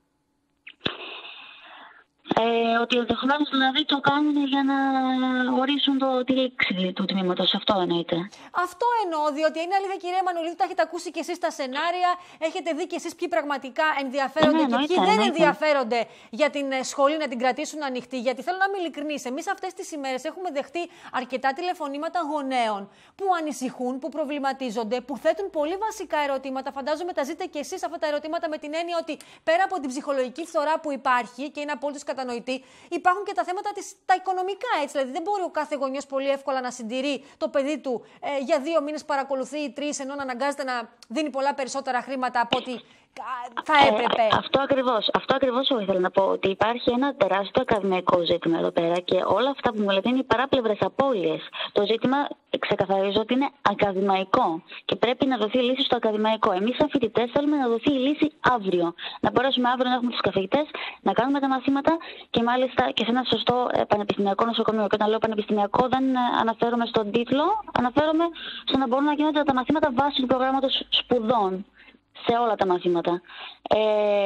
Ε, ότι ενδεχομένως δηλαδή το κάνουν για να ορίσουν το, τη λήξη του τμήματος. Αυτό εννοείται. Αυτό εννοώ, διότι είναι αλήθεια, κυρία Μανουλίδη, τα έχετε ακούσει κι εσείς τα σενάρια, έχετε δει κι εσείς ποιοι πραγματικά ενδιαφέρονται ναι, εννοείται, και ποιοι εννοείται. δεν ενδιαφέρονται για την σχολή να την κρατήσουν ανοιχτή. Γιατί θέλω να είμαι ειλικρινής, εμείς αυτές τις ημέρες έχουμε δεχτεί αρκετά τηλεφωνήματα γονέων που ανησυχούν, που προβληματίζονται, που θέτουν πολύ βασικά ερωτήματα. Φαντάζομαι τα ζείτε κι εσείς αυτά τα ερωτήματα με την έννοια ότι πέρα από την ψυχολογική φθορά που υπάρχει και είναι απόλυτος κατανοητός. κατανοητή. Υπάρχουν και τα θέματα της, τα οικονομικά, έτσι. Δηλαδή, δεν μπορεί ο κάθε γονιός πολύ εύκολα να συντηρεί το παιδί του ε, για δύο μήνες παρακολουθεί ή τρεις, ενώ να αναγκάζεται να δίνει πολλά περισσότερα χρήματα από ό,τι θα έπρεπε. Ε, αυτό ακριβώς. Αυτό ακριβώς εγώ ήθελα να πω. Ότι υπάρχει ένα τεράστιο ακαδημαϊκό ζήτημα εδώ πέρα και όλα αυτά που μου λέτε είναι οι παράπλευρες απώλειες. Το ζήτημα, ξεκαθαρίζω, ότι είναι ακαδημαϊκό και πρέπει να δοθεί λύση στο ακαδημαϊκό. Εμείς, σαν φοιτητές, θέλουμε να δοθεί η λύση αύριο. Να μπορέσουμε αύριο να έχουμε τους καθηγητές, να κάνουμε τα μαθήματα και μάλιστα και σε ένα σωστό πανεπιστημιακό νοσοκομείο. Και όταν λέω πανεπιστημιακό, δεν αναφέρομαι στον τίτλο, αναφέρομαι στο να μπορούν να γίνονται τα μαθήματα βάσει του προγράμματος σπουδών. Σε όλα τα μαθήματα. Ε,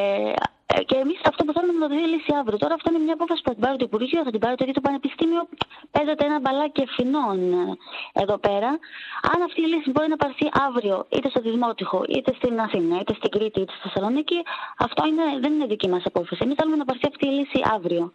και εμείς αυτό που θέλουμε να το δει λύση αύριο. Τώρα αυτό είναι μια απόφαση που θα την πάρει το Υπουργείο, θα την πάρει το ίδιο το Πανεπιστήμιο. Παίζεται ένα μπαλάκι ευθυνών εδώ πέρα. Αν αυτή η λύση μπορεί να πάρθει αύριο, είτε στο Δημότυχο, είτε στην Αθήνα, είτε στην Κρήτη, είτε στη Θεσσαλονίκη, αυτό είναι, δεν είναι δική μας απόφαση. Εμείς θέλουμε να πάρθει αυτή η λύση αύριο.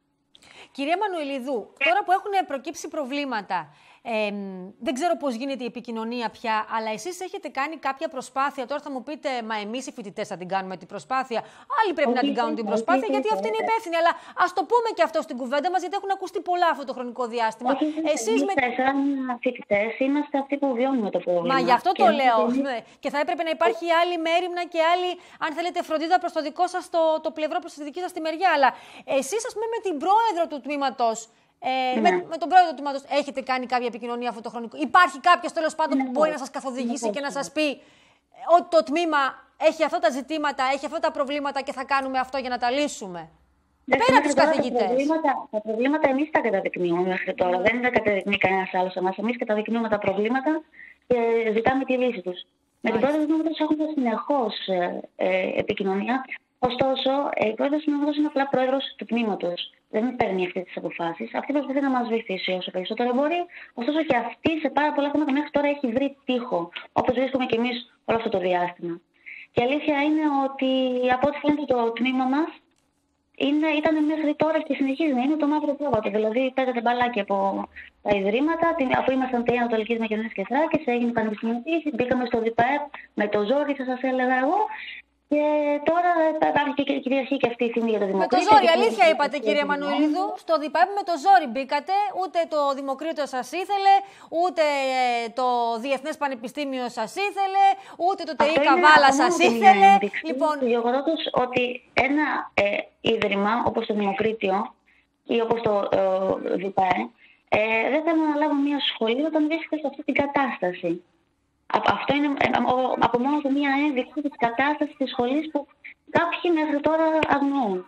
Κυρία Μανουηλίδου, τώρα που έχουν προκύψει προβλήματα, Ε, δεν ξέρω πώς γίνεται η επικοινωνία πια, αλλά εσείς έχετε κάνει κάποια προσπάθεια. Τώρα θα μου πείτε, μα εμείς οι φοιτητές θα την κάνουμε την προσπάθεια. Άλλοι πρέπει να την κάνουν την προσπάθεια, γιατί αυτή είναι υπεύθυνη. Αλλά ας το πούμε και αυτό στην κουβέντα μας, γιατί έχουν ακουστεί πολλά αυτό το χρονικό διάστημα. Εσείς με... σαν φοιτητές είμαστε αυτοί που βιώνουμε το πρόβλημα. Μα γι' αυτό το λέω. Και θα έπρεπε να υπάρχει άλλη μέριμνα και άλλη, αν θέλετε, φροντίδα προς το δικό σας το, το πλευρό, προς τη δική σας τη μεριά. Αλλά εσείς, ας πούμε, με την πρόεδρο του τμήματος. Ε, ναι. με, με τον πρόεδρο του τμήματος έχετε κάνει κάποια επικοινωνία αυτό το χρονικό? Υπάρχει κάποιος τέλος πάντων ναι, που μπορεί να σας καθοδηγήσει ναι, και να σας πει ότι το τμήμα έχει αυτά τα ζητήματα, έχει αυτά τα προβλήματα και θα κάνουμε αυτό για να τα λύσουμε? Δεν Πέρα από τους καθηγητές. Τα προβλήματα, τα προβλήματα εμείς τα καταδεικνύουμε μέχρι τώρα. Δεν τα καταδεικνύει κανένας άλλος εμάς. Εμείς καταδεικνύουμε τα προβλήματα και ζητάμε τη λύση τους. Με την πρόεδρο του τμήματος έχουμε συνεχώς ε, ε, επικοινωνία. Ωστόσο, η πρόεδρος του τμήματος είναι απλά πρόεδρος του τμήματος. Δεν παίρνει αυτές τις αποφάσεις. Αυτή προσπαθεί να μας βοηθήσει όσο περισσότερο μπορεί. Ωστόσο, και αυτή σε πάρα πολλά θέματα μέχρι τώρα έχει βρει τείχο. Όπως βρίσκουμε και εμείς όλο αυτό το διάστημα. Και η αλήθεια είναι ότι από ό,τι φαίνεται το τμήμα μας είναι, ήταν μέχρι τώρα και συνεχίζει να είναι το μαύρο πρόβατο. Δηλαδή, παίζεται μπαλάκι από τα ιδρύματα. Αφού ήμασταν τριών Ανατολικής Μακεδονίας και Θράκης, έγινε πανεπιστημιακή. Μπήκαμε στο ΔΙΠΑΕΠ με το ζόρι, θα σας έλεγα εγώ. Και τώρα υπάρχει και κυριαρχεί και αυτή η φήμη για το Δημοκρίτιο. Με το ζόρι, αλήθεια είπατε, κύριε Μανουηλίδου. Στο ΔΙΠΑΕΠ με το ζόρι μπήκατε. Ούτε το Δημοκρίτιο σας ήθελε, ούτε το Διεθνές Πανεπιστήμιο σας ήθελε, ούτε το ΤΕΙ Καβάλα σας ήθελε. Λοιπόν, το γεγονός ότι ένα ε, ίδρυμα όπως το Δημοκρίτιο ή όπως το ε, ΔΙΠΑΕ ε, δεν θέλουν να λάβουν μια σχολή όταν βρίσκεται σε αυτή την κατάσταση. Αυτό είναι από μόνο του μία ένδειξη της κατάστασης της σχολής που κάποιοι μέχρι τώρα αγνοούν.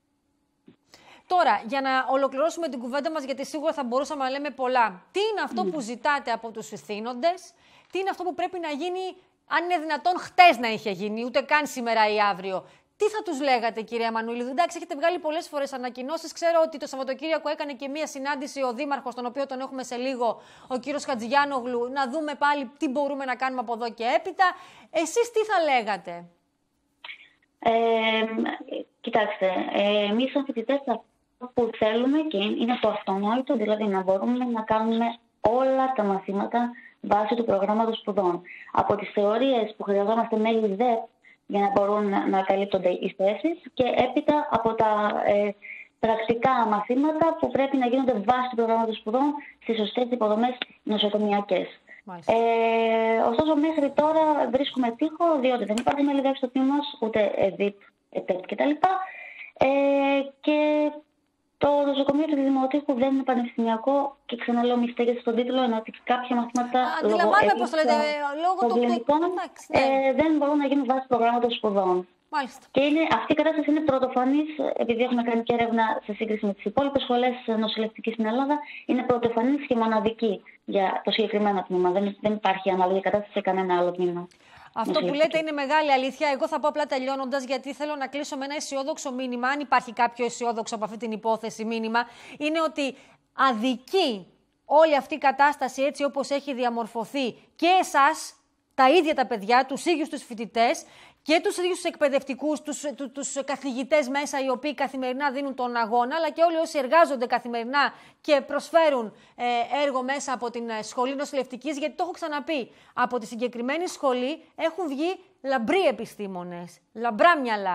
Τώρα, για να ολοκληρώσουμε την κουβέντα μας, γιατί σίγουρα θα μπορούσαμε να λέμε πολλά. Τι είναι αυτό mm. που ζητάτε από τους ηθήνοντες, τι είναι αυτό που πρέπει να γίνει, αν είναι δυνατόν χτες να είχε γίνει, ούτε καν σήμερα ή αύριο. Τι θα τους λέγατε, κυρία Μανουηλίδου? Εντάξει, έχετε βγάλει πολλές φορές ανακοινώσεις. Ξέρω ότι το Σαββατοκύριακο έκανε και μία συνάντηση ο Δήμαρχος, τον οποίο τον έχουμε σε λίγο, ο κύριος Χατζηγιάνογλου, να δούμε πάλι τι μπορούμε να κάνουμε από εδώ και έπειτα. Εσείς τι θα λέγατε? Ε, κοιτάξτε, ε, εμείς σαν φοιτητές αυτό που θέλουμε και είναι το αυτονόητο, δηλαδή να μπορούμε να κάνουμε όλα τα μαθήματα βάσει του προγράμματος σπουδών. Από τις θεωρίες που χρειαζόμαστε μέλη ΔΕΠ, για να μπορούν να καλύπτονται οι θέσεις και έπειτα από τα ε, πρακτικά μαθήματα που πρέπει να γίνονται βάσει του προγράμματος σπουδών στις σωστές υποδομές νοσοκομιακές. Ε, ωστόσο, μέχρι τώρα βρίσκουμε τείχο, διότι δεν υπάρχουν μέλη στο τμήμα μας, ούτε ΕΔΙΠ, ΕΤΕΠ κτλ. Ε, και το νοσοκομείο του Δημοτικού δεν είναι πανεπιστημιακό και ξαναλέω μη στέγεται στον τίτλο, ενώ ότι κάποια μαθήματα Αντιλαμβάνομαι πώς το λέτε, λόγω του λοιπόν, ε, δεν μπορούν να γίνουν βάσει προγράμματος σπουδών. Μάλιστα. Και είναι, αυτή η κατάσταση είναι πρωτοφανής, επειδή έχουμε κάνει και έρευνα σε σύγκριση με τις υπόλοιπες σχολές νοσηλευτικής στην Ελλάδα, είναι πρωτοφανής και μοναδική για το συγκεκριμένο τμήμα. Δεν, δεν υπάρχει ανάλογη κατάσταση σε κανένα άλλο τμήμα. Αυτό που λέτε είναι μεγάλη αλήθεια. Εγώ θα πω απλά τελειώνοντας, γιατί θέλω να κλείσω με ένα αισιόδοξο μήνυμα. Αν υπάρχει κάποιο αισιόδοξο από αυτή την υπόθεση μήνυμα, είναι ότι αδικεί όλη αυτή η κατάσταση έτσι όπως έχει διαμορφωθεί και εσάς, τα ίδια τα παιδιά, τους ίδιους τους φοιτητές και τους ίδιους τους εκπαιδευτικούς, τους, τους, τους καθηγητές μέσα, οι οποίοι καθημερινά δίνουν τον αγώνα, αλλά και όλοι όσοι εργάζονται καθημερινά και προσφέρουν ε, έργο μέσα από την σχολή νοσηλευτικής, γιατί το έχω ξαναπεί, από τη συγκεκριμένη σχολή έχουν βγει λαμπροί επιστήμονες, λαμπρά μυαλά.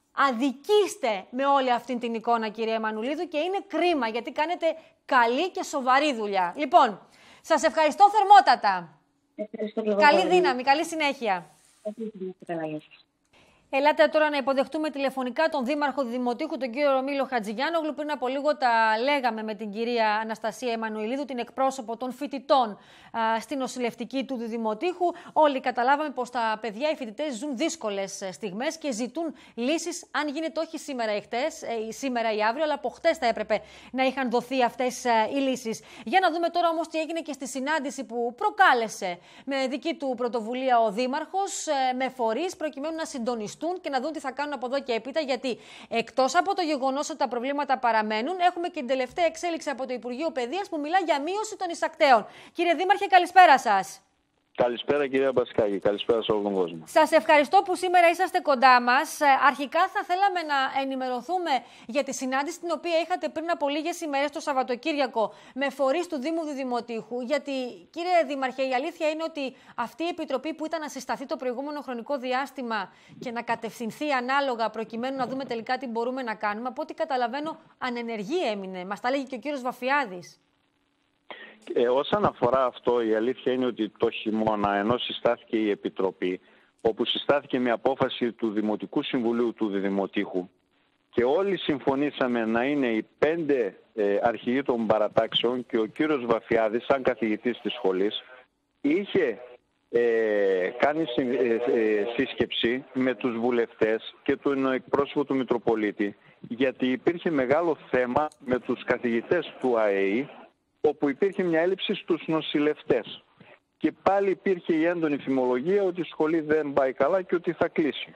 αδικείστε με όλη αυτή την εικόνα, κυρία Εμμανουλίδου, και είναι κρίμα γιατί κάνετε καλή και σοβαρή δουλειά. Λοιπόν, σας ευχαριστώ θερμότατα. Ευχαριστώ και εγώ. Καλή δύναμη, καλή συνέχεια. Ευχαριστώ. Ελάτε τώρα να υποδεχτούμε τηλεφωνικά τον Δήμαρχο Δημοτήχου, τον κύριο Ρωμήλο Χατζηγιάννογλου. Πριν από λίγο τα λέγαμε με την κυρία Αναστασία Εμμανουηλίδου, την εκπρόσωπο των φοιτητών α, στην νοσηλευτική του Δημοτήχου. Όλοι καταλάβαμε πως τα παιδιά, οι φοιτητές, ζουν δύσκολες στιγμές και ζητούν λύσεις. Αν γίνεται όχι σήμερα ή χτες, ε, σήμερα ή αύριο, αλλά από χτες θα έπρεπε να είχαν δοθεί αυτές ε, οι λύσεις. Για να δούμε τώρα όμως τι έγινε και στη συνάντηση που προκάλεσε με δική του πρωτοβουλία ο Δήμαρχος ε, με φορείς προκειμένου να συντονιστούν και να δουν τι θα κάνουν από εδώ και έπειτα, γιατί εκτός από το γεγονός ότι τα προβλήματα παραμένουν, έχουμε και την τελευταία εξέλιξη από το Υπουργείο Παιδείας που μιλά για μείωση των εισακτέων. Κύριε Δήμαρχε, καλησπέρα σας. Καλησπέρα κυρία Μπασκάκη, καλησπέρα σε όλο τον κόσμο. Σας ευχαριστώ που σήμερα είσαστε κοντά μας. Αρχικά θα θέλαμε να ενημερωθούμε για τη συνάντηση την οποία είχατε πριν από λίγες ημέρες το Σαββατοκύριακο με φορείς του Δήμου του Δημοτήχου. Γιατί, κύριε Δήμαρχε, η αλήθεια είναι ότι αυτή η επιτροπή που ήταν να συσταθεί το προηγούμενο χρονικό διάστημα και να κατευθυνθεί ανάλογα προκειμένου να δούμε τελικά τι μπορούμε να κάνουμε, από ό,τι καταλαβαίνω ανενεργή έμεινε. Μας τα λέγει και ο κύριος Βαφιάδης. Ε, όσον αφορά αυτό, η αλήθεια είναι ότι το χειμώνα, ενώ συστάθηκε η Επιτροπή, όπου συστάθηκε με απόφαση του Δημοτικού Συμβουλίου του Δημοτήχου και όλοι συμφωνήσαμε να είναι οι πέντε ε, αρχηγοί των παρατάξεων και ο κύριος Βαφιάδης, σαν καθηγητής της σχολής, είχε ε, κάνει συ, ε, ε, σύσκεψη με τους βουλευτές και τον εκπρόσωπο του Μητροπολίτη, γιατί υπήρχε μεγάλο θέμα με τους καθηγητές του ΑΕΗ, όπου υπήρχε μια έλλειψη στους νοσηλευτές. Και πάλι υπήρχε η έντονη φημολογία ότι η σχολή δεν πάει καλά και ότι θα κλείσει.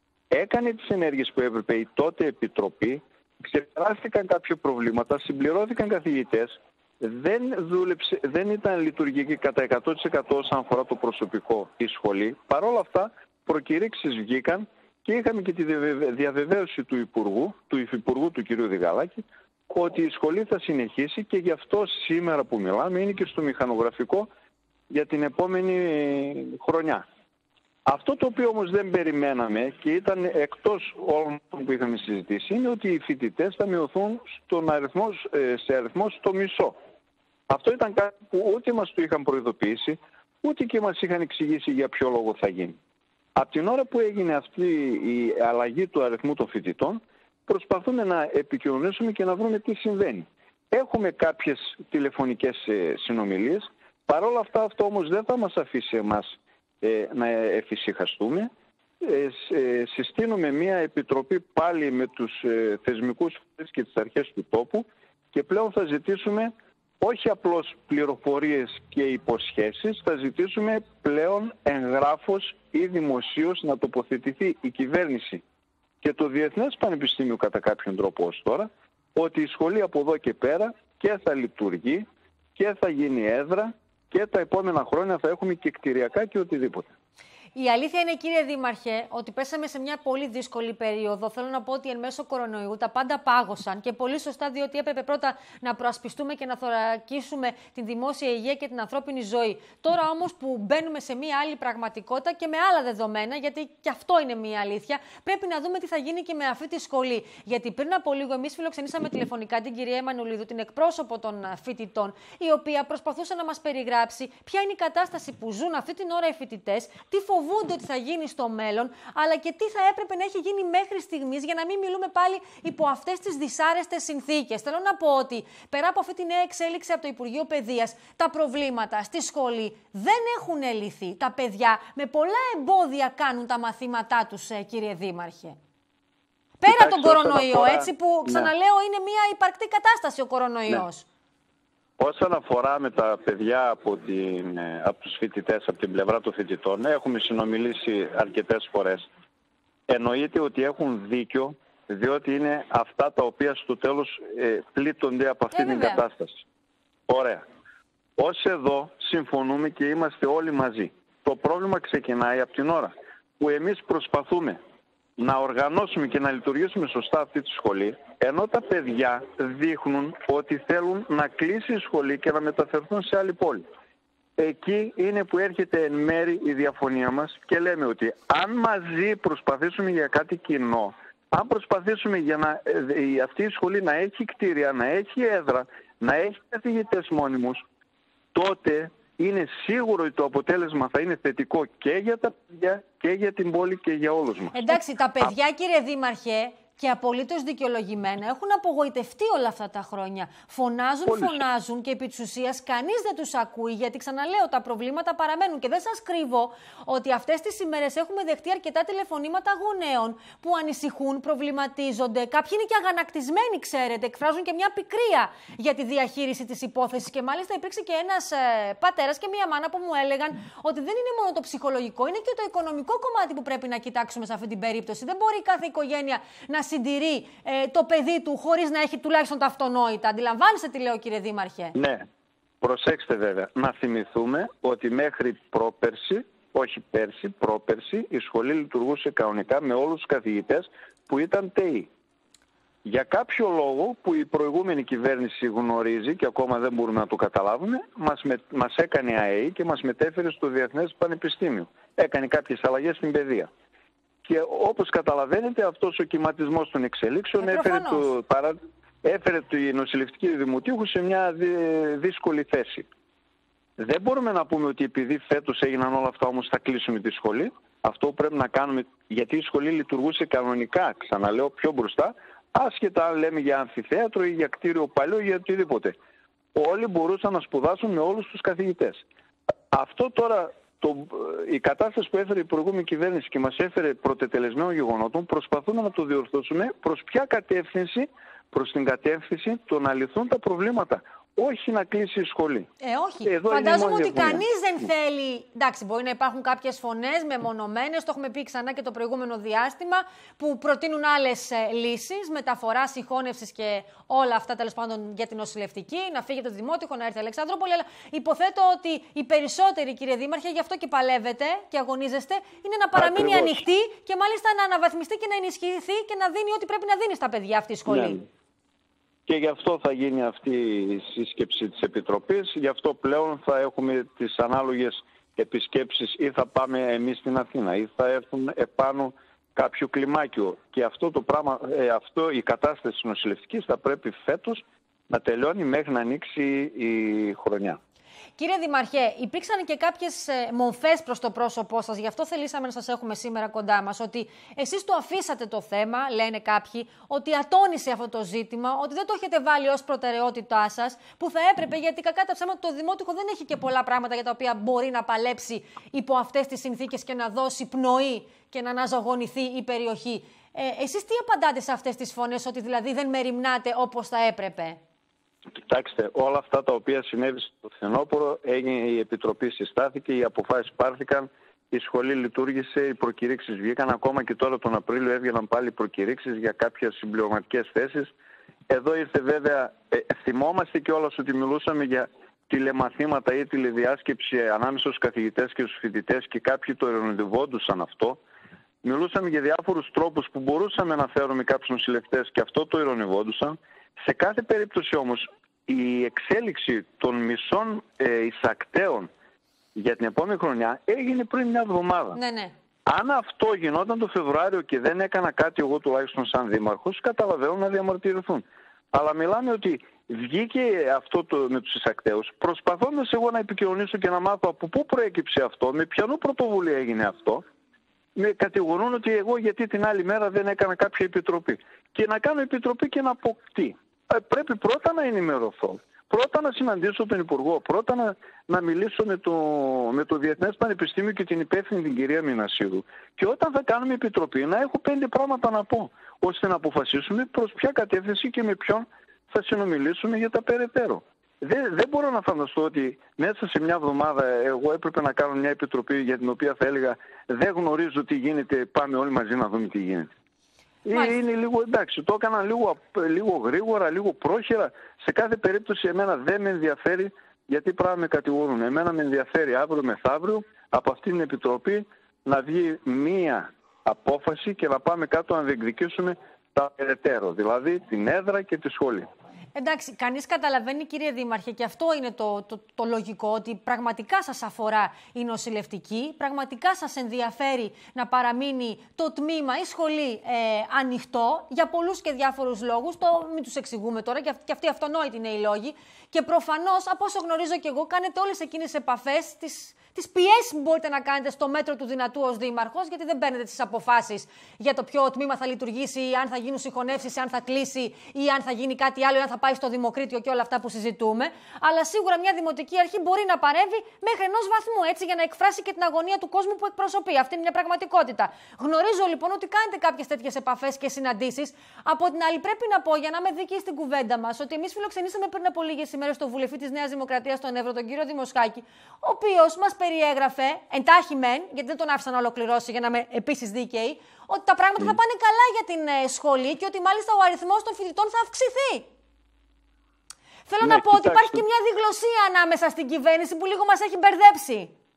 Έκανε τις ενέργειες που έπρεπε η τότε Επιτροπή, ξεπεράστηκαν κάποια προβλήματα, συμπληρώθηκαν καθηγητές, δεν, δούλεψε, δεν ήταν λειτουργική κατά εκατό τοις εκατό όσον αφορά το προσωπικό η σχολή. Παρ' όλα αυτά, προκηρύξεις βγήκαν και είχαμε και τη διαβεβαίωση του Υπουργού, του Υφυπουργού του κ. Διγαλάκη, ότι η σχολή θα συνεχίσει και γι' αυτό σήμερα που μιλάμε είναι και στο μηχανογραφικό για την επόμενη χρονιά. Αυτό το οποίο όμως δεν περιμέναμε και ήταν εκτός όλων που είχαμε συζητήσει είναι ότι οι φοιτητές θα μειωθούν στον αριθμό, σε αριθμό στο μισό. Αυτό ήταν κάτι που ούτε μας το είχαν προειδοποιήσει, ούτε και μας είχαν εξηγήσει για ποιο λόγο θα γίνει. Από την ώρα που έγινε αυτή η αλλαγή του αριθμού των φοιτητών, προσπαθούμε να επικοινωνήσουμε και να βρούμε τι συμβαίνει. Έχουμε κάποιες τηλεφωνικές συνομιλίες. Παρ' όλα αυτά, αυτό όμως δεν θα μας αφήσει εμάς ε, να εφησυχαστούμε. Ε, ε, συστήνουμε μια επιτροπή πάλι με τους ε, θεσμικούς φορείς και τις αρχές του τόπου και πλέον θα ζητήσουμε όχι απλώς πληροφορίες και υποσχέσεις, θα ζητήσουμε πλέον εγγράφος ή δημοσίως να τοποθετηθεί η κυβέρνηση και το Διεθνές Πανεπιστήμιο κατά κάποιον τρόπο ως τώρα, ότι η σχολή από εδώ και πέρα και θα λειτουργεί και θα γίνει έδρα και τα επόμενα χρόνια θα έχουμε και κτηριακά και οτιδήποτε. Η αλήθεια είναι, κύριε Δήμαρχε, ότι πέσαμε σε μια πολύ δύσκολη περίοδο. Θέλω να πω ότι εν μέσω κορονοϊού τα πάντα πάγωσαν και πολύ σωστά, διότι έπρεπε πρώτα να προασπιστούμε και να θωρακίσουμε την δημόσια υγεία και την ανθρώπινη ζωή. Τώρα όμως που μπαίνουμε σε μια άλλη πραγματικότητα και με άλλα δεδομένα, γιατί και αυτό είναι μια αλήθεια, πρέπει να δούμε τι θα γίνει και με αυτή τη σχολή. Γιατί πριν από λίγο εμείς φιλοξενήσαμε τηλεφωνικά την κυρία Εμμανουλίδου, την εκπρόσωπο των φοιτητών, η οποία προσπαθούσε να μας περιγράψει ποια είναι η κατάσταση που ζουν αυτή την ώρα οι φοιτητές, τι φοβούνται ότι θα γίνει στο μέλλον, αλλά και τι θα έπρεπε να έχει γίνει μέχρι στιγμής για να μην μιλούμε πάλι υπό αυτές τις δυσάρεστες συνθήκες. Θέλω να πω ότι πέρα από αυτή τη νέα εξέλιξη από το Υπουργείο Παιδείας, τα προβλήματα στη σχολή δεν έχουν λυθεί. Τα παιδιά με πολλά εμπόδια κάνουν τα μαθήματά τους, κύριε Δήμαρχε. Πέρα Κοιτάξτε, τον κορονοϊό, αφορά... έτσι που ξαναλέω ναι. είναι μια υπαρκτή κατάσταση ο κορονοϊός. Ναι. Όσον αφορά με τα παιδιά από, την, από τους φοιτητές, από την πλευρά των φοιτητών, έχουμε συνομιλήσει αρκετές φορές. Εννοείται ότι έχουν δίκιο, διότι είναι αυτά τα οποία στο τέλος ε, πλήττονται από αυτή ε, την βέβαια. κατάσταση. Ωραία. Ως εδώ συμφωνούμε και είμαστε όλοι μαζί. Το πρόβλημα ξεκινάει από την ώρα που εμείς προσπαθούμε να οργανώσουμε και να λειτουργήσουμε σωστά αυτή τη σχολή, ενώ τα παιδιά δείχνουν ότι θέλουν να κλείσει η σχολή και να μεταφερθούν σε άλλη πόλη. Εκεί είναι που έρχεται εν μέρη η διαφωνία μας και λέμε ότι αν μαζί προσπαθήσουμε για κάτι κοινό, Αν προσπαθήσουμε για να, ε, αυτή η σχολή να έχει κτίρια, να έχει έδρα, να έχει καθηγητές μόνιμους, τότε είναι σίγουρο ότι το αποτέλεσμα θα είναι θετικό και για τα παιδιά και για την πόλη και για όλους μας. Εντάξει, τα παιδιά, Α... κύριε Δήμαρχε, και απολύτως δικαιολογημένα έχουν απογοητευτεί όλα αυτά τα χρόνια. Φωνάζουν, Πολύ. φωνάζουν και επί της ουσίας κανείς δεν τους ακούει, γιατί ξαναλέω, τα προβλήματα παραμένουν. Και δεν σας κρύβω ότι αυτές τις ημέρες έχουμε δεχτεί αρκετά τηλεφωνήματα γονέων που ανησυχούν, προβληματίζονται. Κάποιοι είναι και αγανακτισμένοι, ξέρετε, εκφράζουν και μια πικρία για τη διαχείριση της υπόθεσης. Και μάλιστα υπήρξε και ένας ε, πατέρας και μια μάνα που μου έλεγαν ότι δεν είναι μόνο το ψυχολογικό, είναι και το οικονομικό κομμάτι που πρέπει να κοιτάξουμε σε αυτή την περίπτωση. Δεν μπορεί κάθε οικογένεια να συντηρεί ε, το παιδί του χωρίς να έχει τουλάχιστον τα αυτονόητα. Αντιλαμβάνεστε τι λέω, κύριε Δήμαρχε? Ναι. Προσέξτε βέβαια. Να θυμηθούμε ότι μέχρι πρόπερση, όχι πέρσι, πρόπερσι, η σχολή λειτουργούσε κανονικά με όλους τους καθηγητές που ήταν ΤΕΙ. Για κάποιο λόγο που η προηγούμενη κυβέρνηση γνωρίζει και ακόμα δεν μπορούμε να το καταλάβουμε, μας, με, μας έκανε ΑΕΗ και μας μετέφερε στο Διεθνές Πανεπιστήμιο. Έκανε κάποιες αλλαγές στην παιδεία. Και όπως καταλαβαίνετε, αυτός ο κυματισμός των εξελίξεων ε, έφερε, το, παρά, έφερε τη νοσηλευτική δημοτήχου σε μια δυ, δύσκολη θέση. Δεν μπορούμε να πούμε ότι επειδή φέτος έγιναν όλα αυτά όμως θα κλείσουμε τη σχολή. Αυτό που πρέπει να κάνουμε, γιατί η σχολή λειτουργούσε κανονικά, ξαναλέω πιο μπροστά, άσχετα αν λέμε για αμφιθέατρο ή για κτίριο παλιό ή για οτιδήποτε. Όλοι μπορούσαν να σπουδάσουν με όλους τους καθηγητές. Αυτό τώρα... Το, η κατάσταση που έφερε η προηγούμενη κυβέρνηση και μας έφερε πρωτετελεσμένων γεγονότων, προσπαθούμε να το διορθώσουμε προς ποια κατεύθυνση, προς την κατεύθυνση το να λυθούν τα προβλήματα. Όχι να κλείσει η σχολή. Ε, όχι. Εδώ φαντάζομαι ότι κανείς δεν θέλει. Εντάξει, μπορεί να υπάρχουν κάποιες φωνές μεμονωμένες, το έχουμε πει ξανά και το προηγούμενο διάστημα, που προτείνουν άλλες ε, λύσεις, μεταφορά συγχώνευσης και όλα αυτά τέλος πάντων για την νοσηλευτική, να φύγει το Δημότυχο, να έρθει η Αλεξανδρούπολη. Αλλά υποθέτω ότι οι περισσότεροι, κύριε Δήμαρχε, γι' αυτό και παλεύετε και αγωνίζεστε, είναι να παραμείνει Ακριβώς. ανοιχτή και μάλιστα να αναβαθμιστεί και να ενισχυθεί και να δίνει ό,τι πρέπει να δίνει στα παιδιά αυτή η σχολή. Ναι. Και γι' αυτό θα γίνει αυτή η σύσκεψη της Επιτροπής. Γι' αυτό πλέον θα έχουμε τις ανάλογες επισκέψεις, ή θα πάμε εμείς στην Αθήνα ή θα έρθουν επάνω κάποιο κλιμάκιο. Και αυτό το πράγμα, ε, αυτό, η κατάσταση νοσηλευτικής θα πρέπει φέτος να τελειώνει μέχρι να ανοίξει η χρονιά. Κύριε Δημαρχέ, υπήρξαν και κάποιες μομφές προς το πρόσωπό σας, γι' αυτό θελήσαμε να σας έχουμε σήμερα κοντά μας, ότι εσείς το αφήσατε το θέμα, λένε κάποιοι, ότι ατώνησε αυτό το ζήτημα, ότι δεν το έχετε βάλει ως προτεραιότητά σας, που θα έπρεπε, γιατί κακά τα ψέματα το Δημότυχο δεν έχει και πολλά πράγματα για τα οποία μπορεί να παλέψει υπό αυτές τις συνθήκες και να δώσει πνοή και να αναζωογονηθεί η περιοχή. Ε, εσείς τι απαντάτε σε αυτές τις φωνές, ότι δηλαδή δεν μεριμνάτε όπως θα έπρεπε? Κοιτάξτε, όλα αυτά τα οποία συνέβη στο φθινόπωρο, έγινε η Επιτροπή, συστάθηκε, οι αποφάσεις πάρθηκαν, η σχολή λειτουργήσε, οι προκηρύξεις βγήκαν, ακόμα και τώρα τον Απρίλιο έβγαιναν πάλι προκηρύξεις για κάποιες συμπληρωματικές θέσεις. Εδώ ήρθε βέβαια, ε, θυμόμαστε κιόλας ότι μιλούσαμε για τηλεμαθήματα ή τηλεδιάσκεψη ανάμεσα στους καθηγητές και στους φοιτητές και κάποιοι το ειρωνευόντουσαν αυτό. Μιλούσαμε για διάφορους τρόπους που μπορούσαμε να φέρουμε κάποιους νοσηλευτές και αυτό το ειρωνευόντουσαν. Σε κάθε περίπτωση όμως η εξέλιξη των μισών ε, εισακτέων για την επόμενη χρονιά έγινε πριν μια εβδομάδα. Ναι, ναι. Αν αυτό γινόταν το Φεβρουάριο και δεν έκανα κάτι εγώ τουλάχιστον σαν δήμαρχος, καταλαβαίνω να διαμαρτυρηθούν. Αλλά μιλάμε ότι βγήκε αυτό το, με τους εισακτέους, προσπαθώντας εγώ να επικοινωνήσω και να μάθω από πού προέκυψε αυτό, με ποιανού πρωτοβουλία έγινε αυτό. Με κατηγορούν ότι εγώ γιατί την άλλη μέρα δεν έκανα κάποια επιτροπή. Και να κάνω επιτροπή και να πω τι. Ε, πρέπει πρώτα να ενημερωθώ. Πρώτα να συναντήσω τον Υπουργό. Πρώτα να, να μιλήσω με το, με το Διεθνές Πανεπιστήμιο και την υπεύθυνη την κυρία Μινασίδου. Και όταν θα κάνουμε επιτροπή να έχω πέντε πράγματα να πω. Ώστε να αποφασίσουμε προς ποια κατεύθυνση και με ποιον θα συνομιλήσουμε για τα περαιτέρω. Δεν, δεν μπορώ να φανταστώ ότι μέσα σε μια εβδομάδα εγώ έπρεπε να κάνω μια επιτροπή για την οποία θα έλεγα δεν γνωρίζω τι γίνεται, πάμε όλοι μαζί να δούμε τι γίνεται. Μάλιστα. Είναι λίγο εντάξει, το έκανα λίγο, λίγο γρήγορα, λίγο πρόχειρα. Σε κάθε περίπτωση εμένα δεν με ενδιαφέρει γιατί πράγμα με κατηγορούν. Εμένα με ενδιαφέρει αύριο μεθαύριο από αυτή την επιτροπή να βγει μία απόφαση και να πάμε κάτω να διεκδικήσουμε τα περαιτέρω, δηλαδή την έδρα και τη σχολή. Εντάξει, κανείς καταλαβαίνει, κύριε Δήμαρχε, και αυτό είναι το, το, το λογικό, ότι πραγματικά σας αφορά η νοσηλευτική, πραγματικά σας ενδιαφέρει να παραμείνει το τμήμα, η σχολή ε, ανοιχτό για πολλούς και διάφορους λόγους. Το μην τους εξηγούμε τώρα, και, και αυτοί αυτονόητοι είναι οι λόγοι. Και προφανώς, από όσο γνωρίζω και εγώ, κάνετε όλες εκείνες τις επαφές, τις, τις πιέσεις που μπορείτε να κάνετε στο μέτρο του δυνατού ως δήμαρχος, γιατί δεν παίρνετε τις αποφάσεις για το ποιο τμήμα θα λειτουργήσει, αν θα γίνουν συγχωνεύσεις, αν θα κλείσει ή αν θα γίνει κάτι άλλο, ή αν θα πάει στο δημοκρίτιο και όλα αυτά που συζητούμε. Αλλά σίγουρα μια δημοτική αρχή μπορεί να παρέμβει μέχρι ενός βαθμού, έτσι, για να εκφράσει και την αγωνία του κόσμου που εκπροσωπεί. Αυτή είναι μια πραγματικότητα. Γνωρίζω λοιπόν ότι κάνετε κάποιες τέτοιες επαφές και συναντήσεις. Από την άλλη, πρέπει να πω, για να είμαι δίκαιη στην κουβέντα μας, ότι εμείς φιλοξενήσαμε πριν από λίγες ημέρες τον βουλευτή της Νέας Δημοκρατίας στον Εύρο, τον κύριο Δημοσχάκη, ο οποίος μας περιέγραφε, εντάχει μεν, γιατί δεν τον άφησα να ολοκληρώσει για να είμαι επίσης δίκαιη, ότι τα πράγματα mm. θα πάνε καλά για την ε, σχολή και ότι μάλιστα ο αριθμός των φοιτητών θα αυξηθεί. Θέλω ναι, να πω κοιτάξτε. ότι υπάρχει και μια διγλωσία ανάμεσα στην κυβέρνηση που λίγο μας έχει μπερδέψει.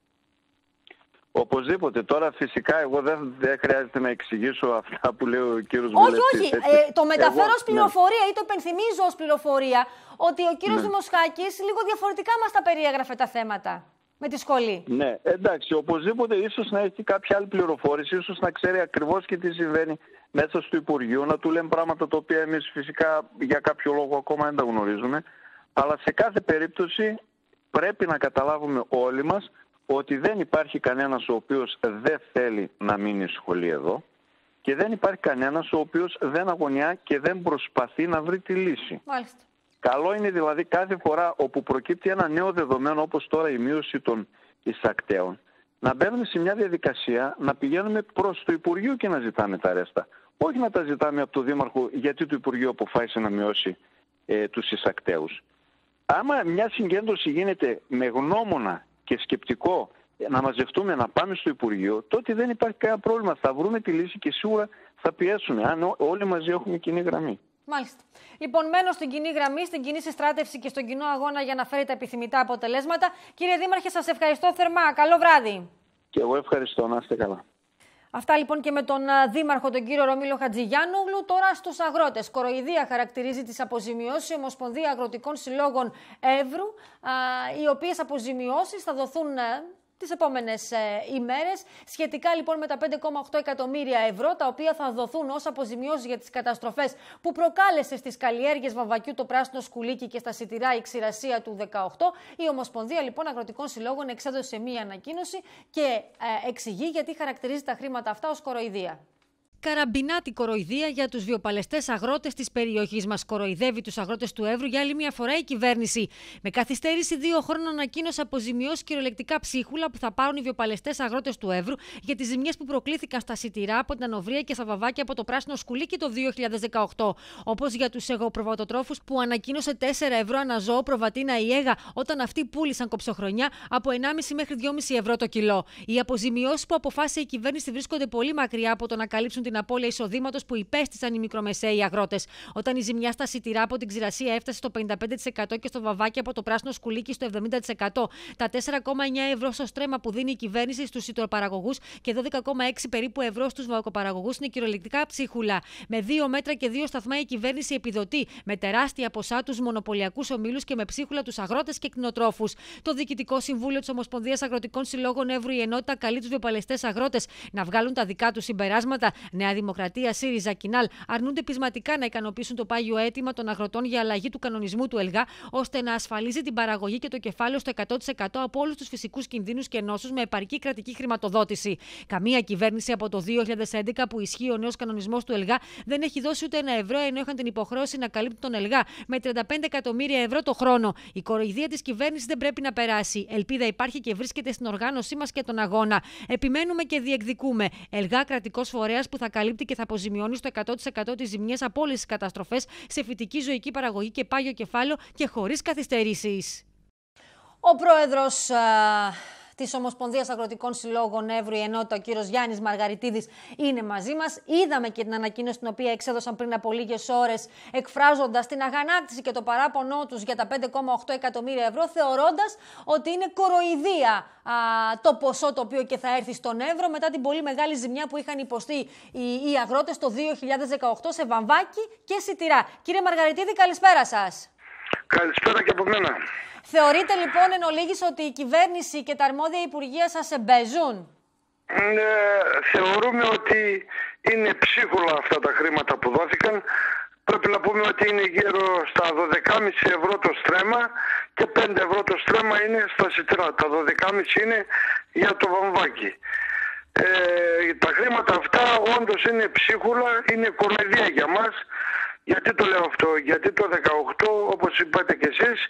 Οπωσδήποτε. Τώρα φυσικά εγώ δεν, δεν χρειάζεται να εξηγήσω αυτά που λέει ο κύριος όχι, βουλευτής. Όχι, όχι. Ε, το μεταφέρω ως πληροφορία ναι. ή το υπενθυμίζω ως πληροφορία ότι ο κύριος ναι. Δημοσχάκης λίγο διαφορετικά μας τα περιέγραφε τα θέματα με τη σχολή. Ναι, εντάξει. Οπωσδήποτε ίσως να έχει κάποια άλλη πληροφόρηση, ίσως να ξέρει ακριβώς και τι συμβαίνει μέσα στο Υπουργείο, να του λέμε πράγματα τα οποία εμείς φυσικά για κάποιο λόγο ακόμα δεν τα γνωρίζουμε. Αλλά σε κάθε περίπτωση πρέπει να καταλάβουμε όλοι μας ότι δεν υπάρχει κανένας ο οποίος δεν θέλει να μείνει σχολή εδώ και δεν υπάρχει κανένας ο οποίος δεν αγωνιά και δεν προσπαθεί να βρει τη λύση. Μάλιστα. Καλό είναι δηλαδή κάθε φορά όπου προκύπτει ένα νέο δεδομένο, όπως τώρα η μείωση των εισακτέων, να μπαίνουμε σε μια διαδικασία να πηγαίνουμε προς το Υπουργείο και να ζητάμε τα ρέστα. Όχι να τα ζητάμε από το Δήμαρχο γιατί το Υπουργείο αποφάσισε να μειώσει ε, τους εισακτέους. Άμα μια συγκέντρωση γίνεται με γνώμονα και σκεπτικό να μαζευτούμε να πάμε στο Υπουργείο, τότε δεν υπάρχει κανένα πρόβλημα. Θα βρούμε τη λύση και σίγουρα θα πιέσουμε, αν όλοι μαζί έχουμε κοινή γραμμή. Μάλιστα. Λοιπόν, μένω στην κοινή γραμμή, στην κοινή συστράτευση και στον κοινό αγώνα για να φέρει τα επιθυμητά αποτελέσματα. Κύριε Δήμαρχε, σας ευχαριστώ θερμά. Καλό βράδυ. Και εγώ ευχαριστώ. Να είστε καλά. Αυτά λοιπόν και με τον Δήμαρχο, τον κύριο Ρωμήλο Χατζηγιάννογλου. Τώρα στους αγρότες. Κοροϊδία χαρακτηρίζει τις αποζημιώσεις η Ομοσπονδία Αγροτικών Συλλόγων Εύρου, οι οποίες αποζημιώσεις θα δοθούν τις επόμενες ε, ημέρες. Σχετικά λοιπόν με τα πέντε κόμμα οκτώ εκατομμύρια ευρώ, τα οποία θα δοθούν ως αποζημιώσεις για τις καταστροφές που προκάλεσε στις καλλιέργειες βαμβακιού το πράσινο σκουλίκι και στα σιτηρά η ξηρασία του δεκαοκτώ. Η Ομοσπονδία λοιπόν Αγροτικών Συλλόγων εξέδωσε μία ανακοίνωση και ε, εξηγεί γιατί χαρακτηρίζει τα χρήματα αυτά ως κοροϊδία. Καραμπινάτη κοροϊδία για τους βιοπαλαιστές αγρότες της περιοχής μας. Κοροϊδεύει τους αγρότες του Εύρου για άλλη μια φορά η κυβέρνηση. Με καθυστέρηση δύο χρόνων ανακοίνωσε αποζημιώσεις κυριολεκτικά ψίχουλα που θα πάρουν οι βιοπαλαιστές αγρότες του Εύρου για τις ζημιές που προκλήθηκαν στα σιτηρά από την ανοβρία και στα βαβάκια από το πράσινο σκουλίκι το δύο χιλιάδες δεκαοκτώ. Όπως για τους εγωπροβατοτρόφους που ανακοίνωσε τέσσερα ευρώ ανά ζώο προβατίνα η ΕΓΑ όταν αυτοί πούλησαν κοψοχρονιά από ενάμιση μέχρι δυόμιση ευρώ το κιλό. Οι αποζημιώσεις που αποφάσισε η κυβέρνηση βρίσκονται πολύ μακριά από το να καλύψουν την την απώλεια εισοδήματος που υπέστησαν οι μικρομεσαίοι αγρότες. Όταν η ζημιά στα σιτηρά από την ξηρασία έφτασε στο πενήντα πέντε τοις εκατό και στο βαβάκι από το πράσινο σκουλίκι στο εβδομήντα τοις εκατό, τα τέσσερα κόμμα εννιά ευρώ στο στρέμμα που δίνει η κυβέρνηση στους σιτηροπαραγωγούς και δώδεκα κόμμα έξι περίπου ευρώ στους βαμβακοπαραγωγούς είναι κυριολεκτικά ψίχουλα. Με δύο μέτρα και δύο σταθμά η κυβέρνηση επιδοτεί με τεράστια ποσά τους μονοπωλιακούς ομίλους και με ψίχουλα τους αγρότες και κτηνοτρόφους. Το Διοικητικό Συμβούλιο της Ομοσπονδίας Αγροτικών Συλλόγων Εύρου, η ενότητα καλεί τους βιοπαλαιστές αγρότες να βγάλουν τα δικά τους συμπεράσματα. Νέα Δημοκρατία, ΣΥΡΙΖΑ, Κινάλ αρνούνται πεισματικά να ικανοποιήσουν το πάγιο αίτημα των αγροτών για αλλαγή του κανονισμού του ΕΛΓΑ, ώστε να ασφαλίζει την παραγωγή και το κεφάλαιο στο εκατό τοις εκατό από όλους τους φυσικούς κινδύνους και νόσους με επαρκή κρατική χρηματοδότηση. Καμία κυβέρνηση από το δύο χιλιάδες έντεκα που ισχύει ο νέος κανονισμός του ΕΛΓΑ δεν έχει δώσει ούτε ένα ευρώ, ενώ είχαν την υποχρέωση να καλύπτουν τον ΕΛΓΑ με τριάντα πέντε εκατομμύρια ευρώ το χρόνο. Η κοροϊδία της κυβέρνησης δεν πρέπει να περάσει. Ελπίδα υπάρχει και βρίσκεται στην οργάνωσή μας και τον αγώνα. Επιμένουμε και διεκδικούμε. ΕΛΓΑ, κρατικός φορέας που θα καλύπτει και θα αποζημιώνει στο εκατό τοις εκατό τις ζημιές από όλες τις καταστροφές σε φυτική ζωική παραγωγή και πάγιο κεφάλαιο και χωρίς καθυστερήσεις. Ο πρόεδρος α, της Ομοσπονδίας Αγροτικών Συλλόγων Εύρου, η ενότητα, ο κύριος Γιάννης Μαργαριτίδης, είναι μαζί μας. Είδαμε και την ανακοίνωση την οποία εξέδωσαν πριν από λίγες ώρες, εκφράζοντας την αγανάκτηση και το παράπονό τους για τα πέντε κόμμα οκτώ εκατομμύρια ευρώ, θεωρώντας ότι είναι κοροϊδία α, το ποσό το οποίο και θα έρθει στον Εύρο μετά την πολύ μεγάλη ζημιά που είχαν υποστεί οι, οι αγρότες το δύο χιλιάδες δεκαοκτώ σε Βαμβάκι και Σιτηρά. Κύριε Μαργαριτίδη, καλησπέρα σας. Καλησπέρα και από μένα. Θεωρείτε λοιπόν εν ολίγης ότι η κυβέρνηση και τα αρμόδια υπουργεία σας εμπέζουν? Ναι, θεωρούμε ότι είναι ψίχουλα αυτά τα χρήματα που δόθηκαν. Πρέπει να πούμε ότι είναι γύρω στα δώδεκα κόμμα πέντε ευρώ το στρέμμα και πέντε ευρώ το στρέμμα είναι στα Σιτηρά. Τα δώδεκα κόμμα πέντε είναι για το Βαμβάκι. Ε, τα χρήματα αυτά όντως είναι ψίχουλα, είναι κοροϊδία για μας. Γιατί το λέω αυτό? Γιατί το δεκαοκτώ, όπως είπατε κι εσείς,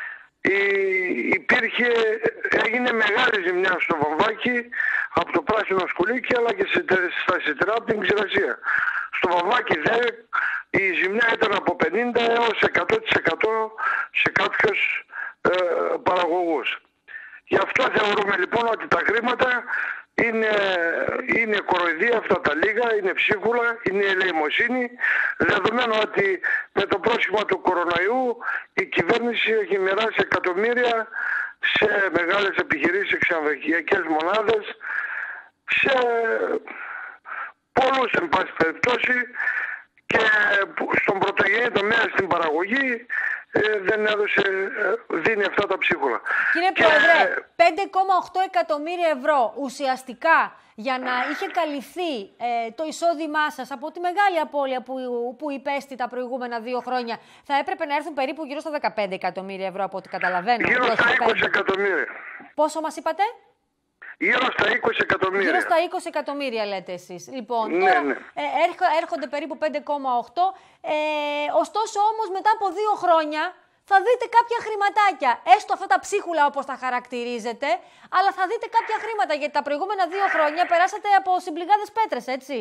υπήρχε, έγινε μεγάλη ζημιά στο Βαμβάκι από το πράσινο σκουλίκι, αλλά και στα Σιτηρά από την ξηρασία. Στο Βαμβάκι δε η ζημιά ήταν από πενήντα έως εκατό τοις εκατό σε κάποιους ε, παραγωγούς. Γι' αυτό θεωρούμε λοιπόν ότι τα χρήματα είναι, είναι κοροϊδία αυτά τα λίγα, είναι ψίχουλα, είναι ελεημοσύνη, δεδομένου ότι με το πρόσχημα του κορονοϊού η κυβέρνηση έχει μοιράσει εκατομμύρια σε μεγάλες επιχειρήσεις, ξενοδοχειακές μονάδες, σε πολλούς εν πάση περιπτώσει, και στον πρωτογενή τομέα στην παραγωγή ε, δεν έδωσε, ε, δίνει αυτά τα ψίχουλα. Κύριε και... Πρόεδρε, πέντε κόμμα οκτώ εκατομμύρια ευρώ ουσιαστικά για να είχε καλυφθεί ε, το εισόδημά σας από τη μεγάλη απώλεια που, που υπέστη τα προηγούμενα δύο χρόνια, θα έπρεπε να έρθουν περίπου γύρω στα δεκαπέντε εκατομμύρια ευρώ από ό,τι καταλαβαίνω. Γύρω στα είκοσι εκατομμύρια. Πόσο μας είπατε? Γύρω στα είκοσι εκατομμύρια. Γύρω στα είκοσι εκατομμύρια λέτε εσείς. Λοιπόν, ναι, τώρα ναι. Ε, έρχονται περίπου πέντε κόμμα οκτώ. Ε, ωστόσο όμως μετά από δύο χρόνια θα δείτε κάποια χρηματάκια. Έστω αυτά τα ψίχουλα όπως τα χαρακτηρίζετε, αλλά θα δείτε κάποια χρήματα, γιατί τα προηγούμενα δύο χρόνια περάσατε από συμπληγάδες πέτρες, έτσι.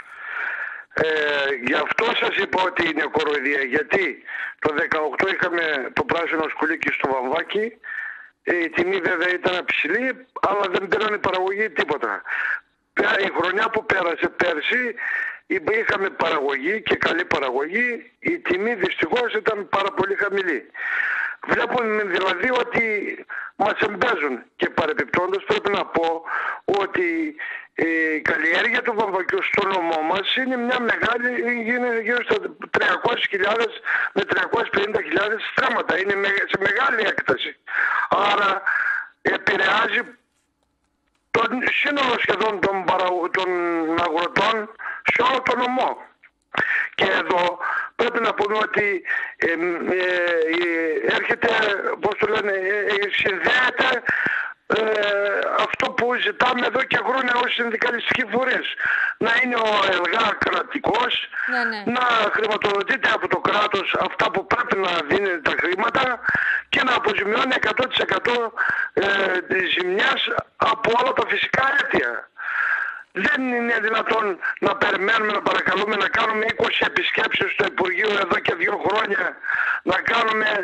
Ε, γι' αυτό σας είπα ότι είναι κοροϊδία. Γιατί το δεκαοκτώ είχαμε το πράσινο σκουλίκι στο Βαμβάκι. Η τιμή βέβαια ήταν ψηλή, αλλά δεν πήραν η παραγωγή τίποτα. Η χρονιά που πέρασε πέρσι είχαμε παραγωγή και καλή παραγωγή. Η τιμή δυστυχώς ήταν πάρα πολύ χαμηλή. Βλέπουμε δηλαδή ότι μας εμπέζουν, και παρεπιπτόντως πρέπει να πω ότι η καλλιέργεια του Βαμβακιού στο νομό μας είναι μια μεγάλη, είναι γύρω στα τριακόσιες χιλιάδες με τριακόσιες πενήντα χιλιάδες στρέμματα. Είναι σε μεγάλη έκταση. Άρα επηρεάζει τον σύνολο σχεδόν των, παραγω... των αγροτών σε όλο το νομό. Και εδώ πρέπει να πούμε ότι ε, ε, ε, έρχεται, πώς το λένε, ε, ε, συνδέεται ε, αυτό που ζητάμε εδώ και χρόνια ως συνδικαλιστικοί φορείς. Να είναι ο ΕΛΓΑ κρατικός, ναι, ναι. να χρηματοδοτείται από το κράτος αυτά που πρέπει να δίνει τα χρήματα και να αποζημιώνει εκατό τοις εκατό ε, της ζημιάς από όλα τα φυσικά αίτια. Δεν είναι δυνατόν να περιμένουμε, να παρακαλούμε να κάνουμε είκοσι επισκέψεις στο Υπουργείο εδώ και δύο χρόνια, να κάνουμε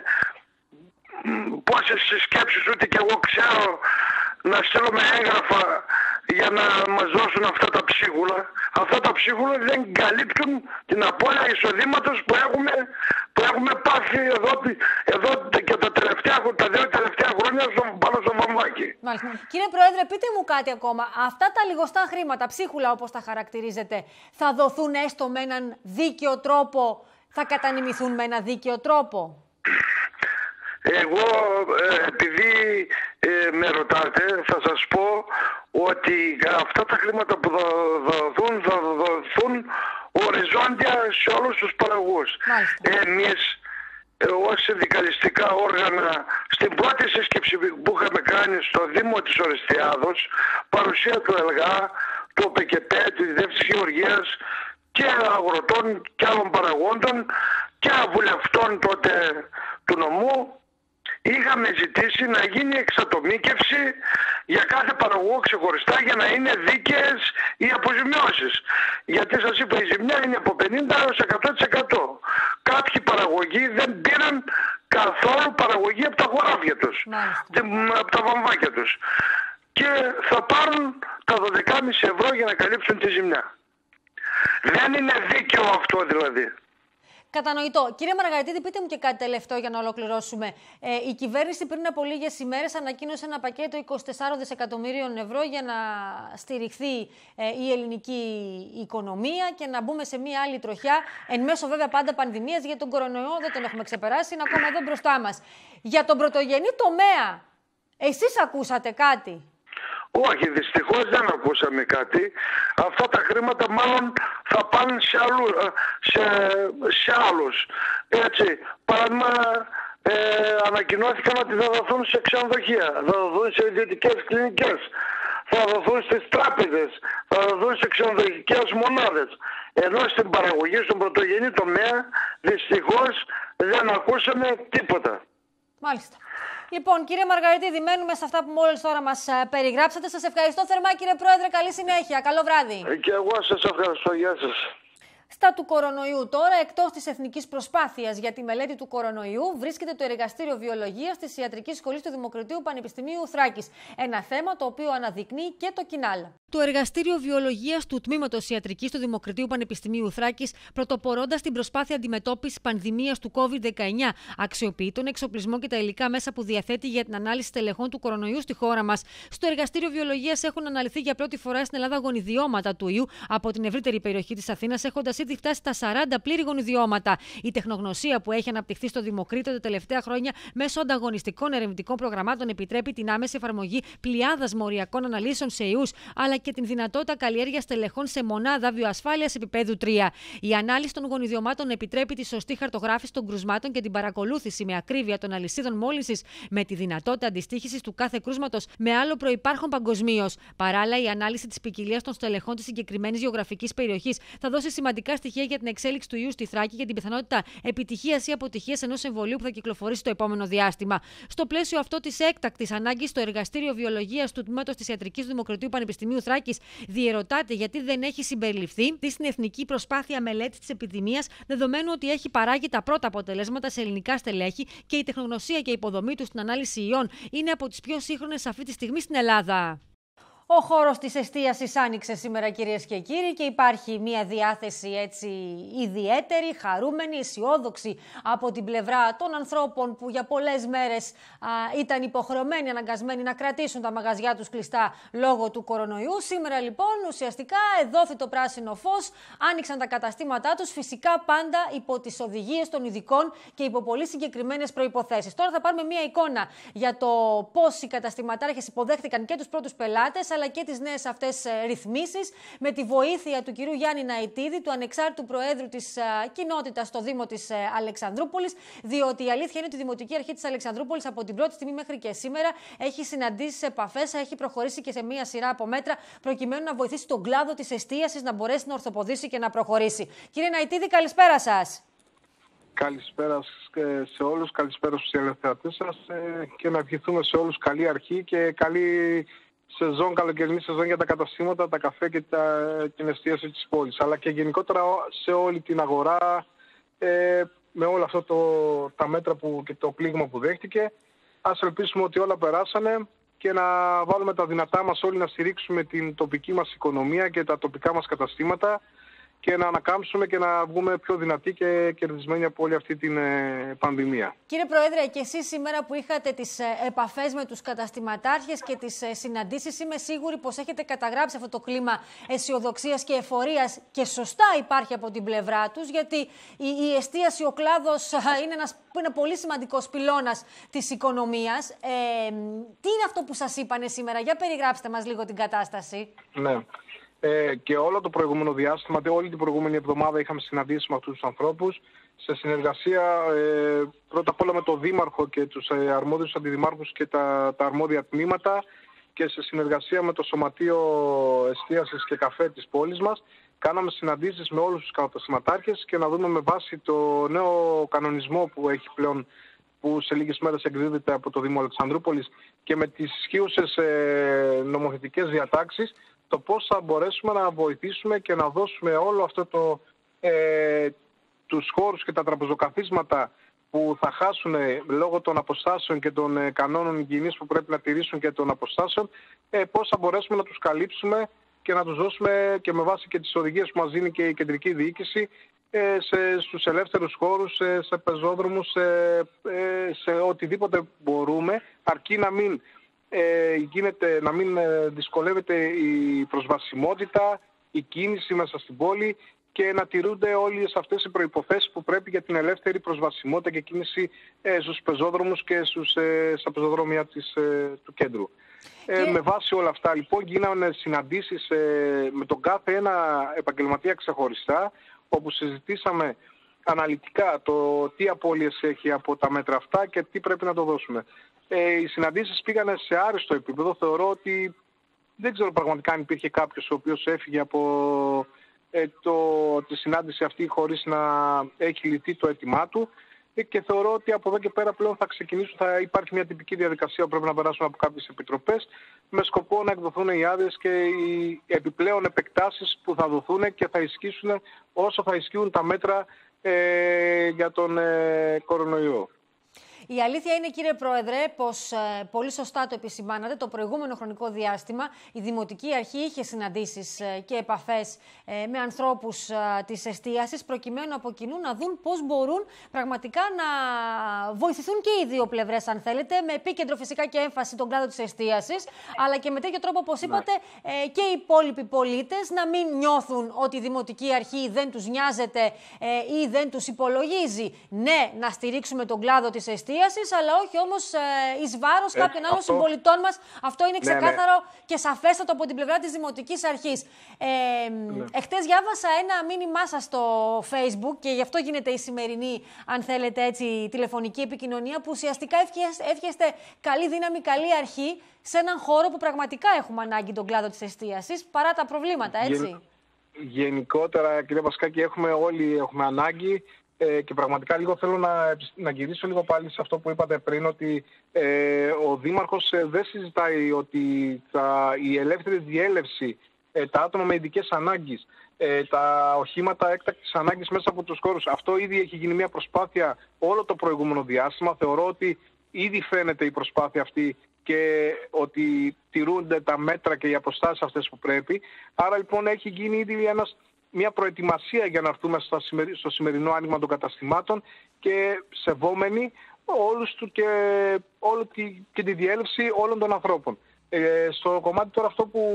πόσες συσκέψεις ούτε και εγώ ξέρω, να στέλνουμε έγγραφα για να μας δώσουν αυτά τα ψίχουλα. Αυτά τα ψίχουλα δεν καλύπτουν την απώλεια εισοδήματος που έχουμε, που έχουμε πάθει εδώ, εδώ και τα, τελευταία, τα δύο τελευταία χρόνια στο, πάνω στο Βαμβάκι. Μάλιστα. Κύριε Πρόεδρε, πείτε μου κάτι ακόμα. Αυτά τα λιγοστά χρήματα, ψίχουλα όπως τα χαρακτηρίζετε, θα δοθούν έστω με έναν δίκαιο τρόπο, θα κατανεμηθούν με έναν δίκαιο τρόπο? Εγώ ε, επειδή ε, με ρωτάτε, θα σας πω ότι αυτά τα χρήματα που θα δοθούν θα δοθούν οριζόντια σε όλους τους παραγωγούς. Εμείς ε, ως συνδικαλιστικά όργανα στην πρώτη σύσκεψη που είχαμε κάνει στο Δήμο της Ορεστιάδος, παρουσία του ΕΛΓΑ, του ΟΠΕΚΕΠΕ, της Διεύθυνσης Γεωργίας και αγροτών και άλλων παραγόντων και βουλευτών τότε του νομού, είχαμε ζητήσει να γίνει εξατομίκευση για κάθε παραγωγό ξεχωριστά για να είναι δίκαιες οι αποζημιώσεις. Γιατί σας είπα, η ζημιά είναι από πενήντα έως εκατό τοις εκατό. Κάποιοι παραγωγοί δεν πήραν καθόλου παραγωγή από τα χωράφια τους, από τα βαμβάκια τους. και θα πάρουν τα δώδεκα κόμμα πέντε ευρώ για να καλύψουν τη ζημιά. Δεν είναι δίκαιο αυτό δηλαδή. Κατανοητό. Κύριε Μαργαριτίδη, πείτε μου και κάτι τελευταίο για να ολοκληρώσουμε. Ε, η κυβέρνηση πριν από λίγες ημέρες ανακοίνωσε ένα πακέτο είκοσι τεσσάρων δισεκατομμύριων ευρώ για να στηριχθεί ε, η ελληνική οικονομία και να μπούμε σε μία άλλη τροχιά. Εν μέσω βέβαια πάντα πανδημίας, γιατί τον κορονοϊό δεν τον έχουμε ξεπεράσει, είναι ακόμα εδώ μπροστά μας. Για τον πρωτογενή τομέα, εσείς ακούσατε κάτι? Όχι, δυστυχώς δεν ακούσαμε κάτι. Αυτά τα χρήματα μάλλον θα πάνε σε, αλλού, σε, σε άλλους. Έτσι, παράδειγμα, ε, ανακοινώθηκαν ότι θα δοθούν σε ξενοδοχεία, θα δοθούν σε ιδιωτικές κλινικές, θα δοθούν στις τράπεζες, θα δοθούν σε ξενοδοχικές μονάδες. Ενώ στην παραγωγή, στον πρωτογενή τομέα, δυστυχώς δεν ακούσαμε τίποτα. Μάλιστα. Λοιπόν, κύριε Μαργαριτίδη, μένουμε σε αυτά που μόλις τώρα μας περιγράψατε. Σας ευχαριστώ θερμά, κύριε Πρόεδρε. Καλή συνέχεια. Καλό βράδυ. Και εγώ σας ευχαριστώ. Γεια σας. Στα του κορονοϊού τώρα, εκτός της εθνικής προσπάθειας για τη μελέτη του κορονοϊού, βρίσκεται το Εργαστήριο Βιολογίας της Ιατρικής Σχολής του Δημοκρατίου Πανεπιστημίου Θράκης. Ένα θέμα το οποίο αναδεικνύει και το Κινάλ. Το Εργαστήριο Βιολογίας του Τμήματος Ιατρικής του Δημοκρατίου Πανεπιστημίου Θράκης, πρωτοπορώντας την προσπάθεια αντιμετώπισης πανδημίας του κόβιντ δεκαεννιά, αξιοποιεί τον εξοπλισμό και τα υλικά μέσα που διαθέτει για την ανάλυση τελεχών του κορονοϊού στη χώρα μας. Στο Εργαστήριο Βιολογίας έχουν αναλυθεί για πρώτη φορά στην Ελλάδα γονιδιώματα του ιού από την ευρύτερη περιοχή της Αθήνας, έχοντας ήδη φτάσει στα σαράντα πλήρη γονιδιώματα. Η τεχνογνωσία που έχει αναπτυχθεί στο Δημοκρίτο τα τελευταία χρόνια μέσω ανταγωνιστικών ερευνητικών προγραμμάτων επιτρέπει την άμεση εφαρμογή πλειάδας μοριακών αναλύσεων σε ιούς, αλλά και την δυνατότητα καλλιέργειας τελεχών σε μονάδα βιοασφάλειας επίπεδου τρία. Η ανάλυση των γονιδιωμάτων επιτρέπει τη σωστή χαρτογράφηση των κρουσμάτων και την παρακολούθηση με ακρίβεια των αλυσίδων μόλυνσης, με τη δυνατότητα αντιστοίχησης του κάθε κρούσματος με άλλο προϋπάρχον παγκοσμίως. Παράλληλα, η ανάλυση της ποικιλίας των στελεχών της συγκεκριμένης γεωγραφικής περιοχής θα δώσει σημαντικά στοιχεία για την εξέλιξη του ιού στη Θράκη και την πιθανότητα επιτυχίας ή αποτυχίας ενός εμβολίου που θα κυκλοφορήσει το επόμενο διάστημα. Στο πλαίσιο αυτό της έκτακτης ανάγκης, το Εργαστήριο Βιολογίας του Τμήματος της Ιατρικής του Δημοκρατίου Πανεπιστημίου Θράκης διερωτάται γιατί δεν έχει συμπεριληφθεί στην εθνική προσπάθεια μελέτης της επιδημίας, δεδομένου ότι έχει παράγει τα πρώτα αποτελέσματα σε ελληνικά στελέχη και η τεχνογνωσία και η υποδομή του στην ανάλυση ιών είναι από τις πιο σύγχρονες αυτή τη στιγμή στην Ελλάδα. Ο χώρος της εστίασης άνοιξε σήμερα, κυρίες και κύριοι, και υπάρχει μια διάθεση έτσι ιδιαίτερη, χαρούμενη, αισιόδοξη από την πλευρά των ανθρώπων που για πολλές μέρες α, ήταν υποχρεωμένοι, αναγκασμένοι να κρατήσουν τα μαγαζιά τους κλειστά λόγω του κορονοϊού. Σήμερα λοιπόν ουσιαστικά εδόθη το πράσινο φως, άνοιξαν τα καταστήματά τους, φυσικά πάντα υπό τις οδηγίες των ειδικών και υπό πολύ συγκεκριμένες προϋποθέσεις. Τώρα θα πάρουμε μια εικόνα για το πώς οι καταστηματάρχες υποδέχτηκαν και τους πρώτους πελάτες, αλλά και τις νέες αυτές ρυθμίσεις, με τη βοήθεια του κυρίου Γιάννη Ναητίδη, του ανεξάρτητου προέδρου της κοινότητας στο Δήμο της Αλεξανδρούπολης, διότι η αλήθεια είναι ότι η Δημοτική Αρχή της Αλεξανδρούπολης από την πρώτη στιγμή μέχρι και σήμερα έχει συναντήσεις, επαφές, έχει προχωρήσει και σε μία σειρά από μέτρα προκειμένου να βοηθήσει τον κλάδο της εστίασης να μπορέσει να ορθοποδήσει και να προχωρήσει. Κύριε Ναητίδη, καλησπέρα σας. Καλησπέρα σε όλους, καλησπέρα στους τηλεθεατές σας και να ευχηθούμε σε όλους καλή αρχή και καλή σεζόν, καλοκαιρινή σεζόν για τα καταστήματα, τα καφέ και τα, την εστίαση της πόλης. Αλλά και γενικότερα σε όλη την αγορά, ε, με όλα αυτά το, τα μέτρα που, και το πλήγμα που δέχτηκε. Ας ελπίσουμε ότι όλα περάσανε και να βάλουμε τα δυνατά μας όλοι να στηρίξουμε την τοπική μας οικονομία και τα τοπικά μας καταστήματα και να ανακάμψουμε και να βγούμε πιο δυνατοί και κερδισμένοι από όλη αυτή την ε, πανδημία. Κύριε Πρόεδρε, και εσείς σήμερα που είχατε τις ε, επαφές με τους καταστηματάρχες και τις ε, συναντήσεις, είμαι σίγουρη πως έχετε καταγράψει αυτό το κλίμα αισιοδοξίας και εφορίας και σωστά υπάρχει από την πλευρά τους, γιατί η, η εστίαση, ο κλάδος ε, είναι ένας είναι πολύ σημαντικός πυλώνας της οικονομίας. Ε, τι είναι αυτό που σας είπανε σήμερα? Για περιγράψτε μας λίγο την κατάσταση. Ναι. Ε, και όλο το προηγούμενο διάστημα, όλη την προηγούμενη εβδομάδα είχαμε συναντήσει με αυτούς τους ανθρώπους σε συνεργασία ε, πρώτα απ' όλα με τον Δήμαρχο και τους ε, αρμόδιους αντιδημάρχους και τα, τα αρμόδια τμήματα και σε συνεργασία με το Σωματείο Εστίασης και Καφέ της πόλης μας. Κάναμε συναντήσεις με όλους τους καταστηματάρχες και να δούμε με βάση το νέο κανονισμό που έχει πλέον, που σε λίγες μέρες εκδίδεται από το Δήμο Αλεξανδρούπολης και με τις ισχύουσες ε, νομοθετικές διατάξεις, το πώς θα μπορέσουμε να βοηθήσουμε και να δώσουμε όλο αυτό το, ε, τους χώρους και τα τραπεζοκαθίσματα που θα χάσουν λόγω των αποστάσεων και των ε, κανόνων υγιεινής που πρέπει να τηρήσουν και των αποστάσεων, ε, πώς θα μπορέσουμε να τους καλύψουμε και να τους δώσουμε και με βάση και τις οδηγίες που μας δίνει και η κεντρική διοίκηση ε, σε, στους ελεύθερους χώρους, σε, σε πεζόδρομους, σε, ε, σε οτιδήποτε μπορούμε, αρκεί να μην, ε, γίνεται, να μην ε, δυσκολεύεται η προσβασιμότητα, η κίνηση μέσα στην πόλη και να τηρούνται όλες αυτές οι προϋποθέσεις που πρέπει για την ελεύθερη προσβασιμότητα και κίνηση ε, στους πεζόδρομους και στους, ε, στα πεζοδρόμια της, ε, του κέντρου. Ε, και... Με βάση όλα αυτά λοιπόν γίνανε συναντήσεις ε, με τον κάθε ένα επαγγελματία ξεχωριστά, όπου συζητήσαμε αναλυτικά το τι απώλειες έχει από τα μέτρα αυτά και τι πρέπει να το δώσουμε. Ε, οι συναντήσεις πήγανε σε άριστο επίπεδο. Θεωρώ ότι δεν ξέρω πραγματικά αν υπήρχε κάποιος ο οποίος έφυγε από ε, το, τη συνάντηση αυτή χωρίς να έχει λυθεί το αίτημά του. Και θεωρώ ότι από εδώ και πέρα πλέον θα ξεκινήσουν, θα υπάρχει μια τυπική διαδικασία που πρέπει να περάσουν από κάποιες επιτροπές με σκοπό να εκδοθούν οι άδειες και οι επιπλέον επεκτάσεις που θα δοθούν και θα ισχύσουν όσο θα ισχύουν τα μέτρα ε, για τον ε, κορονοϊό. Η αλήθεια είναι, κύριε Πρόεδρε, πως ε, πολύ σωστά το επισημάνατε, το προηγούμενο χρονικό διάστημα η Δημοτική Αρχή είχε συναντήσεις ε, και επαφές ε, με ανθρώπους ε, της εστίασης, προκειμένου από κοινού να δουν πώς μπορούν πραγματικά να βοηθηθούν και οι δύο πλευρές, αν θέλετε, με επίκεντρο φυσικά και έμφαση τον κλάδο της εστίασης, αλλά και με τέτοιο τρόπο, όπως είπατε, ε, και οι υπόλοιποι πολίτες να μην νιώθουν ότι η Δημοτική Αρχή δεν τους νοιάζεται ε, ή δεν τους υπολογίζει. Ναι, να στηρίξουμε τον κλάδο της εστίασης, αλλά όχι όμως ε, εις βάρος ε, κάποιων άλλων αυτό... συμπολιτών μας. Αυτό είναι ξεκάθαρο ναι, ναι. και σαφέστατο από την πλευρά της Δημοτικής Αρχής. Ε, ναι. Εχθές διάβασα ένα μήνυμά σας στο Facebook και γι' αυτό γίνεται η σημερινή, αν θέλετε έτσι, τηλεφωνική επικοινωνία, που ουσιαστικά εύχεστε καλή δύναμη, καλή αρχή σε έναν χώρο που πραγματικά έχουμε ανάγκη τον κλάδο της εστίασης, παρά τα προβλήματα, έτσι. Γεν... Γενικότερα, κύριε Βασκάκη, έχουμε όλοι έχουμε ανάγκη. Ε, και πραγματικά λίγο θέλω να, να γυρίσω λίγο πάλι σε αυτό που είπατε πριν, ότι ε, ο Δήμαρχος ε, δεν συζητάει ότι τα, η ελεύθερη διέλευση, ε, τα άτομα με ειδικές ανάγκες, ε, τα οχήματα έκτακτης ανάγκης μέσα από τους χώρους, αυτό ήδη έχει γίνει μια προσπάθεια όλο το προηγούμενο διάστημα. Θεωρώ ότι ήδη φαίνεται η προσπάθεια αυτή και ότι τηρούνται τα μέτρα και οι αποστάσεις αυτές που πρέπει. Άρα λοιπόν έχει γίνει ήδη ένας μια προετοιμασία για να έρθουμε στο σημερινό άνοιγμα των καταστημάτων και σεβόμενοι όλους του και, όλη τη, και τη διέλευση όλων των ανθρώπων. Ε, στο κομμάτι τώρα αυτό που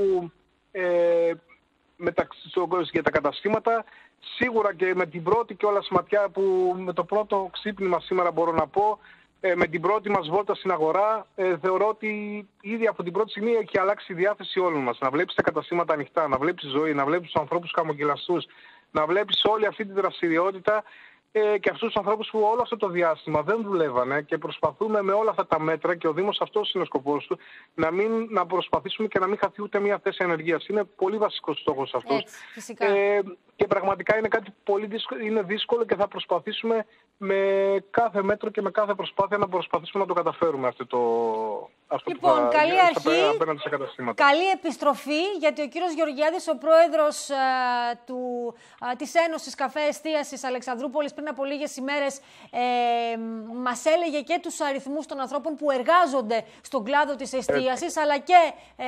ε, μεταξύ, στο, για τα καταστήματα, σίγουρα και με την πρώτη και όλα ματιά που με το πρώτο ξύπνημα σήμερα μπορώ να πω, Ε, με την πρώτη μας βόλτα στην αγορά, ε, θεωρώ ότι ήδη από την πρώτη στιγμή έχει αλλάξει η διάθεση όλων μας. Να βλέπεις τα καταστήματα ανοιχτά, να βλέπεις ζωή, να βλέπεις τους ανθρώπους χαμογελαστούς, να βλέπεις όλη αυτή τη δραστηριότητα ε, και αυτούς τους ανθρώπους που όλο αυτό το διάστημα δεν δουλεύανε και προσπαθούμε με όλα αυτά τα μέτρα, και ο Δήμος αυτός είναι ο σκοπός του, να, μην, να προσπαθήσουμε και να μην χαθεί ούτε μια θέση ανεργίας. Είναι πολύ βασικός στόχος αυτός. Έτσι, ε, και πραγματικά είναι κάτι πολύ δύσκολο, είναι δύσκολο και θα προσπαθήσουμε με κάθε μέτρο και με κάθε προσπάθεια να προσπαθήσουμε να το καταφέρουμε αυτό το, αυτό λοιπόν, που θα, καλή θα, αρχή, απέναντι σε καταστήματα. Καλή επιστροφή, γιατί ο κύριος Γεωργιάδης, ο πρόεδρος α, του, α, της Ένωσης Καφέ Εστίασης Αλεξανδρούπολης, πριν από λίγες ημέρες ε, μας έλεγε και τους αριθμούς των ανθρώπων που εργάζονται στον κλάδο της εστίασης, αλλά και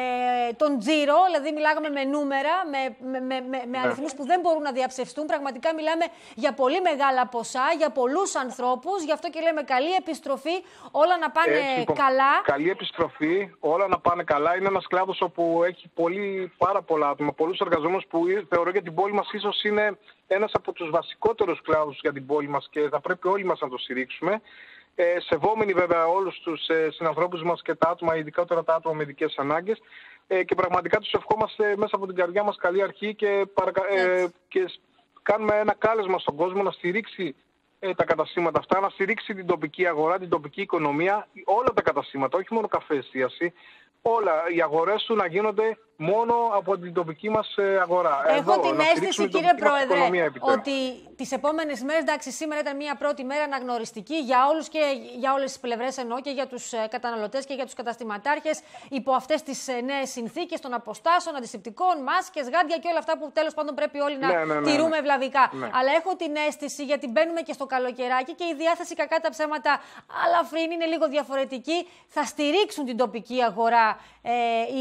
ε, τον τζίρο, δηλαδή μιλάγαμε με νούμερα, με, με, με, με, με αριθμούς που δεν μπορούν να διαψευστούν. Πραγματικά μιλάμε για πολύ μεγάλα ποσά, για πολλούς ανθρώπους. Γι' αυτό και λέμε καλή επιστροφή, όλα να πάνε Έτσι, λοιπόν, καλά. Καλή επιστροφή, όλα να πάνε καλά. Είναι ένας κλάδος όπου έχει πολύ, πάρα πολλά άτομα, πολλούς εργαζόμενους που θεωρώ για την πόλη μας ίσως είναι ένας από τους βασικότερους κλάδους για την πόλη μας και θα πρέπει όλοι μας να το στηρίξουμε. Ε, σεβόμενοι βέβαια όλους τους ε, συνανθρώπους μας και τα άτομα, ειδικότερα τα άτομα με ειδικές ανάγκες. Ε, και πραγματικά τους ευχόμαστε μέσα από την καρδιά μας καλή αρχή και, παρακα... ε, και κάνουμε ένα κάλεσμα στον κόσμο να στηρίξει ε, τα καταστήματα αυτά, να στηρίξει την τοπική αγορά, την τοπική οικονομία, όλα τα καταστήματα, όχι μόνο καφέ εστίαση, όλα οι αγορές του να γίνονται μόνο από την τοπική μας αγορά. Έχω Εδώ, την να αίσθηση, κύριε Πρόεδρε, ότι τις επόμενες μέρες, εντάξει, σήμερα ήταν μια πρώτη μέρα αναγνωριστική για όλους και για όλες τις πλευρές, εννοώ και για τους καταναλωτές και για τους καταστηματάρχες, υπό αυτές τις νέες συνθήκες των αποστάσεων, αντισηπτικών, μάσκες, γάντια και όλα αυτά που τέλος πάντων πρέπει όλοι να ναι, ναι, ναι, τηρούμε ευλαβικά. Ναι. Αλλά έχω την αίσθηση, γιατί μπαίνουμε και στο καλοκαιράκι και η διάθεση, κακά τα ψέματα, αλαφρύνει, είναι λίγο διαφορετική, θα στηρίξουν την τοπική αγορά ε, οι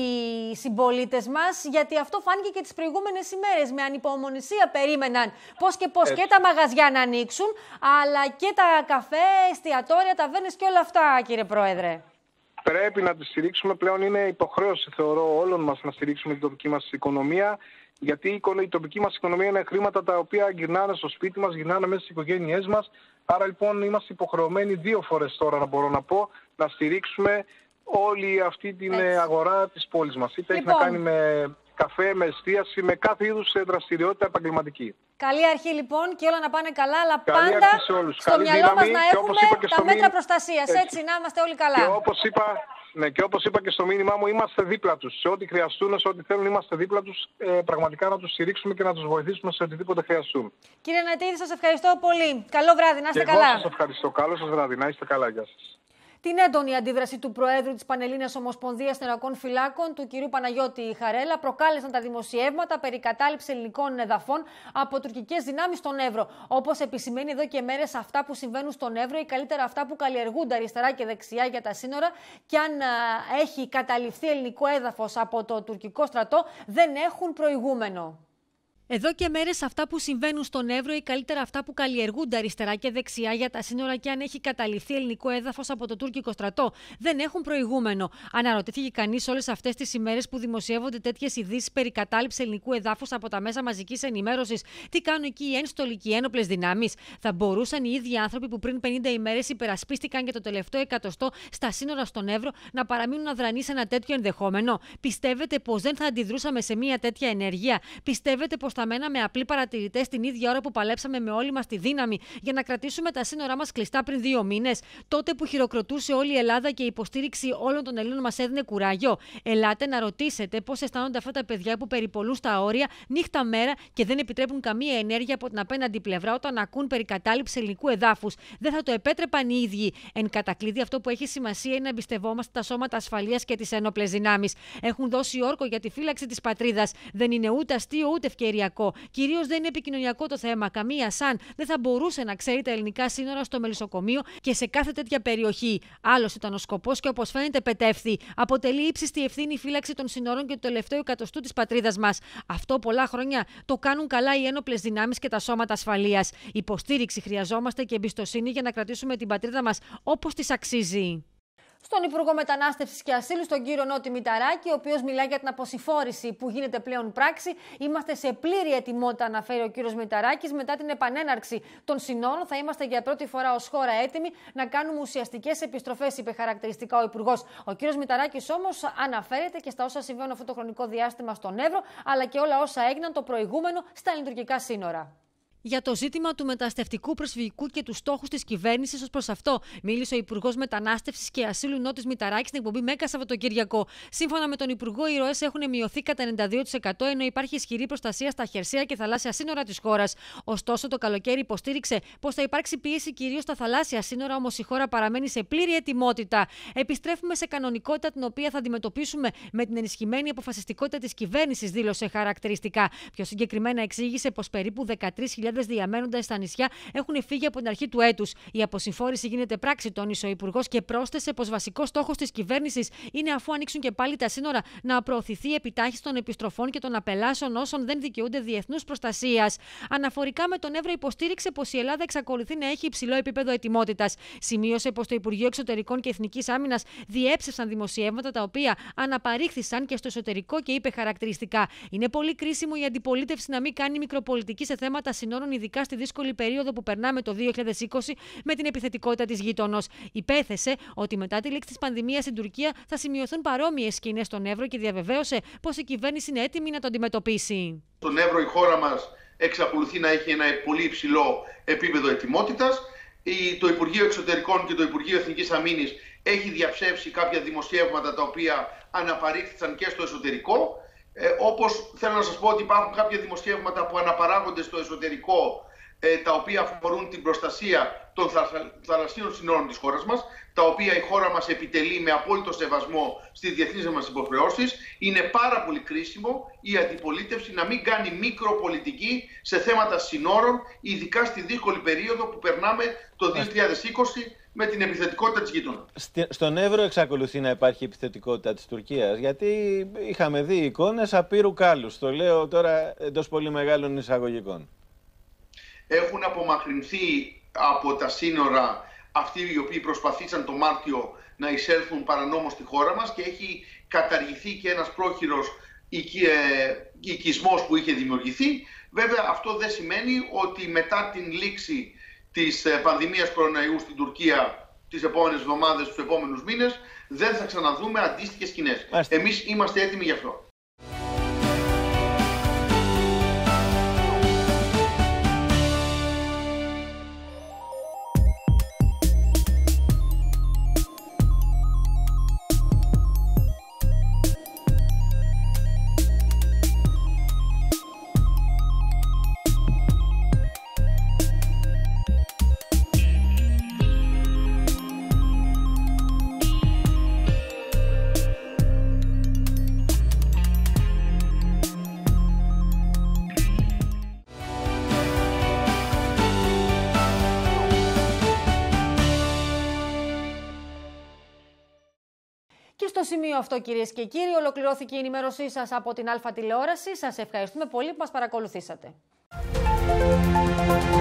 οι συμπολίτες μας, γιατί αυτό φάνηκε και τις προηγούμενες ημέρες. Με ανυπομονησία περίμεναν πώς και πώς και τα μαγαζιά να ανοίξουν, αλλά και τα καφέ, εστιατόρια, ταβέρνες και όλα αυτά, κύριε Πρόεδρε. Πρέπει να τη στηρίξουμε. Πλέον είναι υποχρέωση, θεωρώ, όλων μας να στηρίξουμε την τοπική μας οικονομία. Γιατί η τοπική μας οικονομία είναι χρήματα τα οποία γυρνάνε στο σπίτι μας, γυρνάνε μέσα στις οικογένειές μας. Άρα λοιπόν είμαστε υποχρεωμένοι δύο φορές τώρα, να μπορώ να πω, να στηρίξουμε όλη αυτή την Έτσι. αγορά της πόλης μας. Είτε λοιπόν. έχει να κάνει με καφέ, με εστίαση, με κάθε είδους δραστηριότητα επαγγελματική. Καλή αρχή λοιπόν και όλα να πάνε καλά, αλλά Καλή πάντα στο Καλή μυαλό μας να έχουμε τα μέτρα μήνυμα... προστασίας. Έτσι. Έτσι, να είμαστε όλοι καλά. Και όπως είπα, ναι, και όπως είπα και στο μήνυμά μου, είμαστε δίπλα τους. Σε ό,τι χρειαστούν, σε ό,τι θέλουν, είμαστε δίπλα τους. Ε, πραγματικά να τους στηρίξουμε και να τους βοηθήσουμε σε οτιδήποτε χρειαστούν. Κύριε Νατίδη, σας ευχαριστώ πολύ. Καλό βράδυ, να είστε και καλά. Εγώ σας ευχαριστώ. Καλό σας βράδυ, να είστε καλά. Γεια σας. Την έντονη αντίδραση του Προέδρου της Πανελλήνιας Ομοσπονδίας Νερακών Φυλάκων, του κ. Παναγιώτη Χαρέλα, προκάλεσαν τα δημοσιεύματα περί κατάληψης ελληνικών εδαφών από τουρκικές δυνάμεις στον Εύρο. Όπως επισημαίνει εδώ και μέρες, αυτά που συμβαίνουν στον Εύρο ή καλύτερα αυτά που καλλιεργούνται αριστερά και δεξιά για τα σύνορα, και αν α, έχει καταληφθεί ελληνικό έδαφος από το τουρκικό στρατό, δεν έχουν προηγούμενο. Εδώ και μέρες αυτά που συμβαίνουν στον Εύρο ή καλύτερα αυτά που καλλιεργούνται αριστερά και δεξιά για τα σύνορα και αν έχει καταληφθεί ελληνικό έδαφος από το τουρκικό στρατό δεν έχουν προηγούμενο. Αναρωτήθηκε κανείς όλες αυτές τις ημέρες που δημοσιεύονται τέτοιες ειδήσεις περί κατάληψης ελληνικού εδάφους από τα μέσα μαζικής ενημέρωσης, τι κάνουν εκεί οι ένστολοι και οι ένοπλες δυνάμεις? Θα μπορούσαν οι ίδιοι άνθρωποι που πριν πενήντα ημέρες υπερασπίστηκαν για το τελευταίο εκατοστό στα σύνορα στον Εύρο να παραμείνουν αδρανείς σε ένα τέτοιο ενδεχόμενο? Πιστεύετε πως δεν θα αντιδρούσαμε σε μια τέτοια ενέργεια? Πιστεύετε πως θα μέναμε απλοί παρατηρητές την ίδια ώρα που παλέψαμε με όλη μας τη δύναμη για να κρατήσουμε τα σύνορά μας κλειστά πριν δύο μήνες, τότε που χειροκροτούσε όλη η Ελλάδα και η υποστήριξη όλων των Ελλήνων μας έδινε κουράγιο? Ελάτε να ρωτήσετε πώς αισθάνονται αυτά τα παιδιά που περιπολούν στα όρια νύχτα μέρα και δεν επιτρέπουν καμία ενέργεια από την απέναντι πλευρά όταν ακούν περί κατάληψης ελληνικού εδάφους. Δεν θα το επέτρεπαν οι ίδιοι. Εν κατακλείδη, αυτό που έχει σημασία είναι να εμπιστευόμαστε τα σώματα ασφαλείας και τις ένοπλες δυνάμεις. Έχουν δώσει όρκο για τη φύλαξη της πατρίδας. Δεν είναι ούτε αστείο ούτε ευκαιριακό. Κυρίως δεν είναι επικοινωνιακό το θέμα. Καμία σαν δεν θα μπορούσε να ξέρει τα ελληνικά σύνορα στο μελισσοκομείο και σε κάθε τέτοια περιοχή. Άλλος ήταν ο σκοπός και όπως φαίνεται πετεύθη. Αποτελεί ύψιστη ευθύνη η φύλαξη των σύνορων και του τελευταίου εκατοστού της πατρίδας μας. Αυτό πολλά χρόνια το κάνουν καλά οι ένοπλες δυνάμεις και τα σώματα ασφαλείας. Υποστήριξη χρειαζόμαστε και εμπιστοσύνη για να κρατήσουμε την πατρίδα μας όπως της αξίζει. Στον Υπουργό Μετανάστευσης και Ασύλου, τον κύριο Νότι Μηταράκη, ο οποίος μιλάει για την αποσυμφόρηση που γίνεται πλέον πράξη. Είμαστε σε πλήρη ετοιμότητα, αναφέρει ο κύριος Μηταράκης. Μετά την επανέναρξη των συνόρων, θα είμαστε για πρώτη φορά ως χώρα έτοιμοι να κάνουμε ουσιαστικές επιστροφές, είπε χαρακτηριστικά ο Υπουργός. Ο κύριος Μηταράκης όμως αναφέρεται και στα όσα συμβαίνουν αυτό το χρονικό διάστημα στον Εύρο, αλλά και όλα όσα έγιναν το προηγούμενο στα ελληνοτουρκικά σύνορα. Για το ζήτημα του μεταναστευτικού προσφυγικού και του στόχου τη κυβέρνηση ως προς αυτό, μίλησε ο Υπουργός Μετανάστευσης και Ασύλου Νότης Μηταράκης στην εκπομπή Μέκα Σαββατοκύριακο. Σύμφωνα με τον Υπουργό, οι ροές έχουν μειωθεί κατά ενενήντα δύο τοις εκατό, ενώ υπάρχει ισχυρή προστασία στα χερσαία και θαλάσσια σύνορα της χώρας. Ωστόσο, το καλοκαίρι υποστήριξε πως θα υπάρξει πίεση κυρίως στα θαλάσσια σύνορα, όμως η χώρα παραμένει σε πλήρη ετοιμότητα. Επιστρέφουμε σε κανονικότητα, την οποία θα αντιμετωπίσουμε με την ενισχυμένη αποφασιστικότητα της κυβέρνησης, δήλωσε χαρακτηριστικά. Πιο συγκεκριμένα, εξήγησε πως περίπου δεκατρείς χιλιάδες διαμένοντας στα νησιά έχουν φύγει από την αρχή του έτους. Η αποσυμφόρηση γίνεται πράξη, τόνισε ο Υπουργός και πρόσθεσε πως βασικός στόχος της κυβέρνησης είναι, αφού ανοίξουν και πάλι τα σύνορα, να προωθηθεί η επιτάχυνση των επιστροφών και των απελάσεων όσων δεν δικαιούνται διεθνούς προστασίας. Αναφορικά με τον Εύρο, υποστήριξε πως η Ελλάδα εξακολουθεί να έχει υψηλό επίπεδο ετοιμότητας. Σημείωσε πως το Υπουργείο Εξωτερικών και Εθνικής Άμυνας διέψευσαν δημοσιεύματα τα οποία αναπαρήχθησαν και στο εσωτερικό και είπε χαρακτηριστικά: είναι πολύ κρίσιμο η αντιπολίτευση να μην κάνει μικροπολιτική σε θέματα συνόρων, ειδικά στη δύσκολη περίοδο που περνάμε το δύο χιλιάδες είκοσι με την επιθετικότητα της γείτονος. Υπέθεσε ότι μετά τη λήξη της πανδημίας στην Τουρκία θα σημειωθούν παρόμοιες σκηνές στον Εύρο και διαβεβαίωσε πως η κυβέρνηση είναι έτοιμη να το αντιμετωπίσει. Στον Εύρο η χώρα μας εξακολουθεί να έχει ένα πολύ υψηλό επίπεδο ετοιμότητας. Το Υπουργείο Εξωτερικών και το Υπουργείο Εθνικής Αμήνης έχει διαψεύσει κάποια δημοσιεύματα τα οποία αναπαρήχθησαν και στο εσωτερικό. Ε, όπως θέλω να σας πω ότι υπάρχουν κάποια δημοσιεύματα που αναπαράγονται στο εσωτερικό, ε, τα οποία αφορούν την προστασία των θαλασσίων συνόρων της χώρας μας, τα οποία η χώρα μας επιτελεί με απόλυτο σεβασμό στις διεθνείς μας υποχρεώσεις. Είναι πάρα πολύ κρίσιμο η αντιπολίτευση να μην κάνει μικροπολιτική σε θέματα συνόρων, ειδικά στη δύσκολη περίοδο που περνάμε το δύο χιλιάδες είκοσι με την επιθετικότητα της γείτονα. Στον Εύρο εξακολουθεί να υπάρχει επιθετικότητα της Τουρκίας, γιατί είχαμε δει εικόνες απείρου κάλους. Το λέω τώρα εντός πολύ μεγάλων εισαγωγικών. Έχουν απομακρυνθεί από τα σύνορα αυτοί οι οποίοι προσπαθήσαν το Μάρτιο να εισέλθουν παρανόμως στη χώρα μας και έχει καταργηθεί και ένας πρόχειρος οικισμός που είχε δημιουργηθεί. Βέβαια αυτό δεν σημαίνει ότι μετά την λήξη της πανδημίας κοροναϊού στην Τουρκία τις επόμενες εβδομάδες, τους επόμενους μήνες, δεν θα ξαναδούμε αντίστοιχες σκηνές. Εμείς είμαστε έτοιμοι γι' αυτό. Στο σημείο αυτό, κυρίες και κύριοι, ολοκληρώθηκε η ενημέρωσή σας από την Αλφα Τηλεόραση. Σας ευχαριστούμε πολύ που μας παρακολουθήσατε.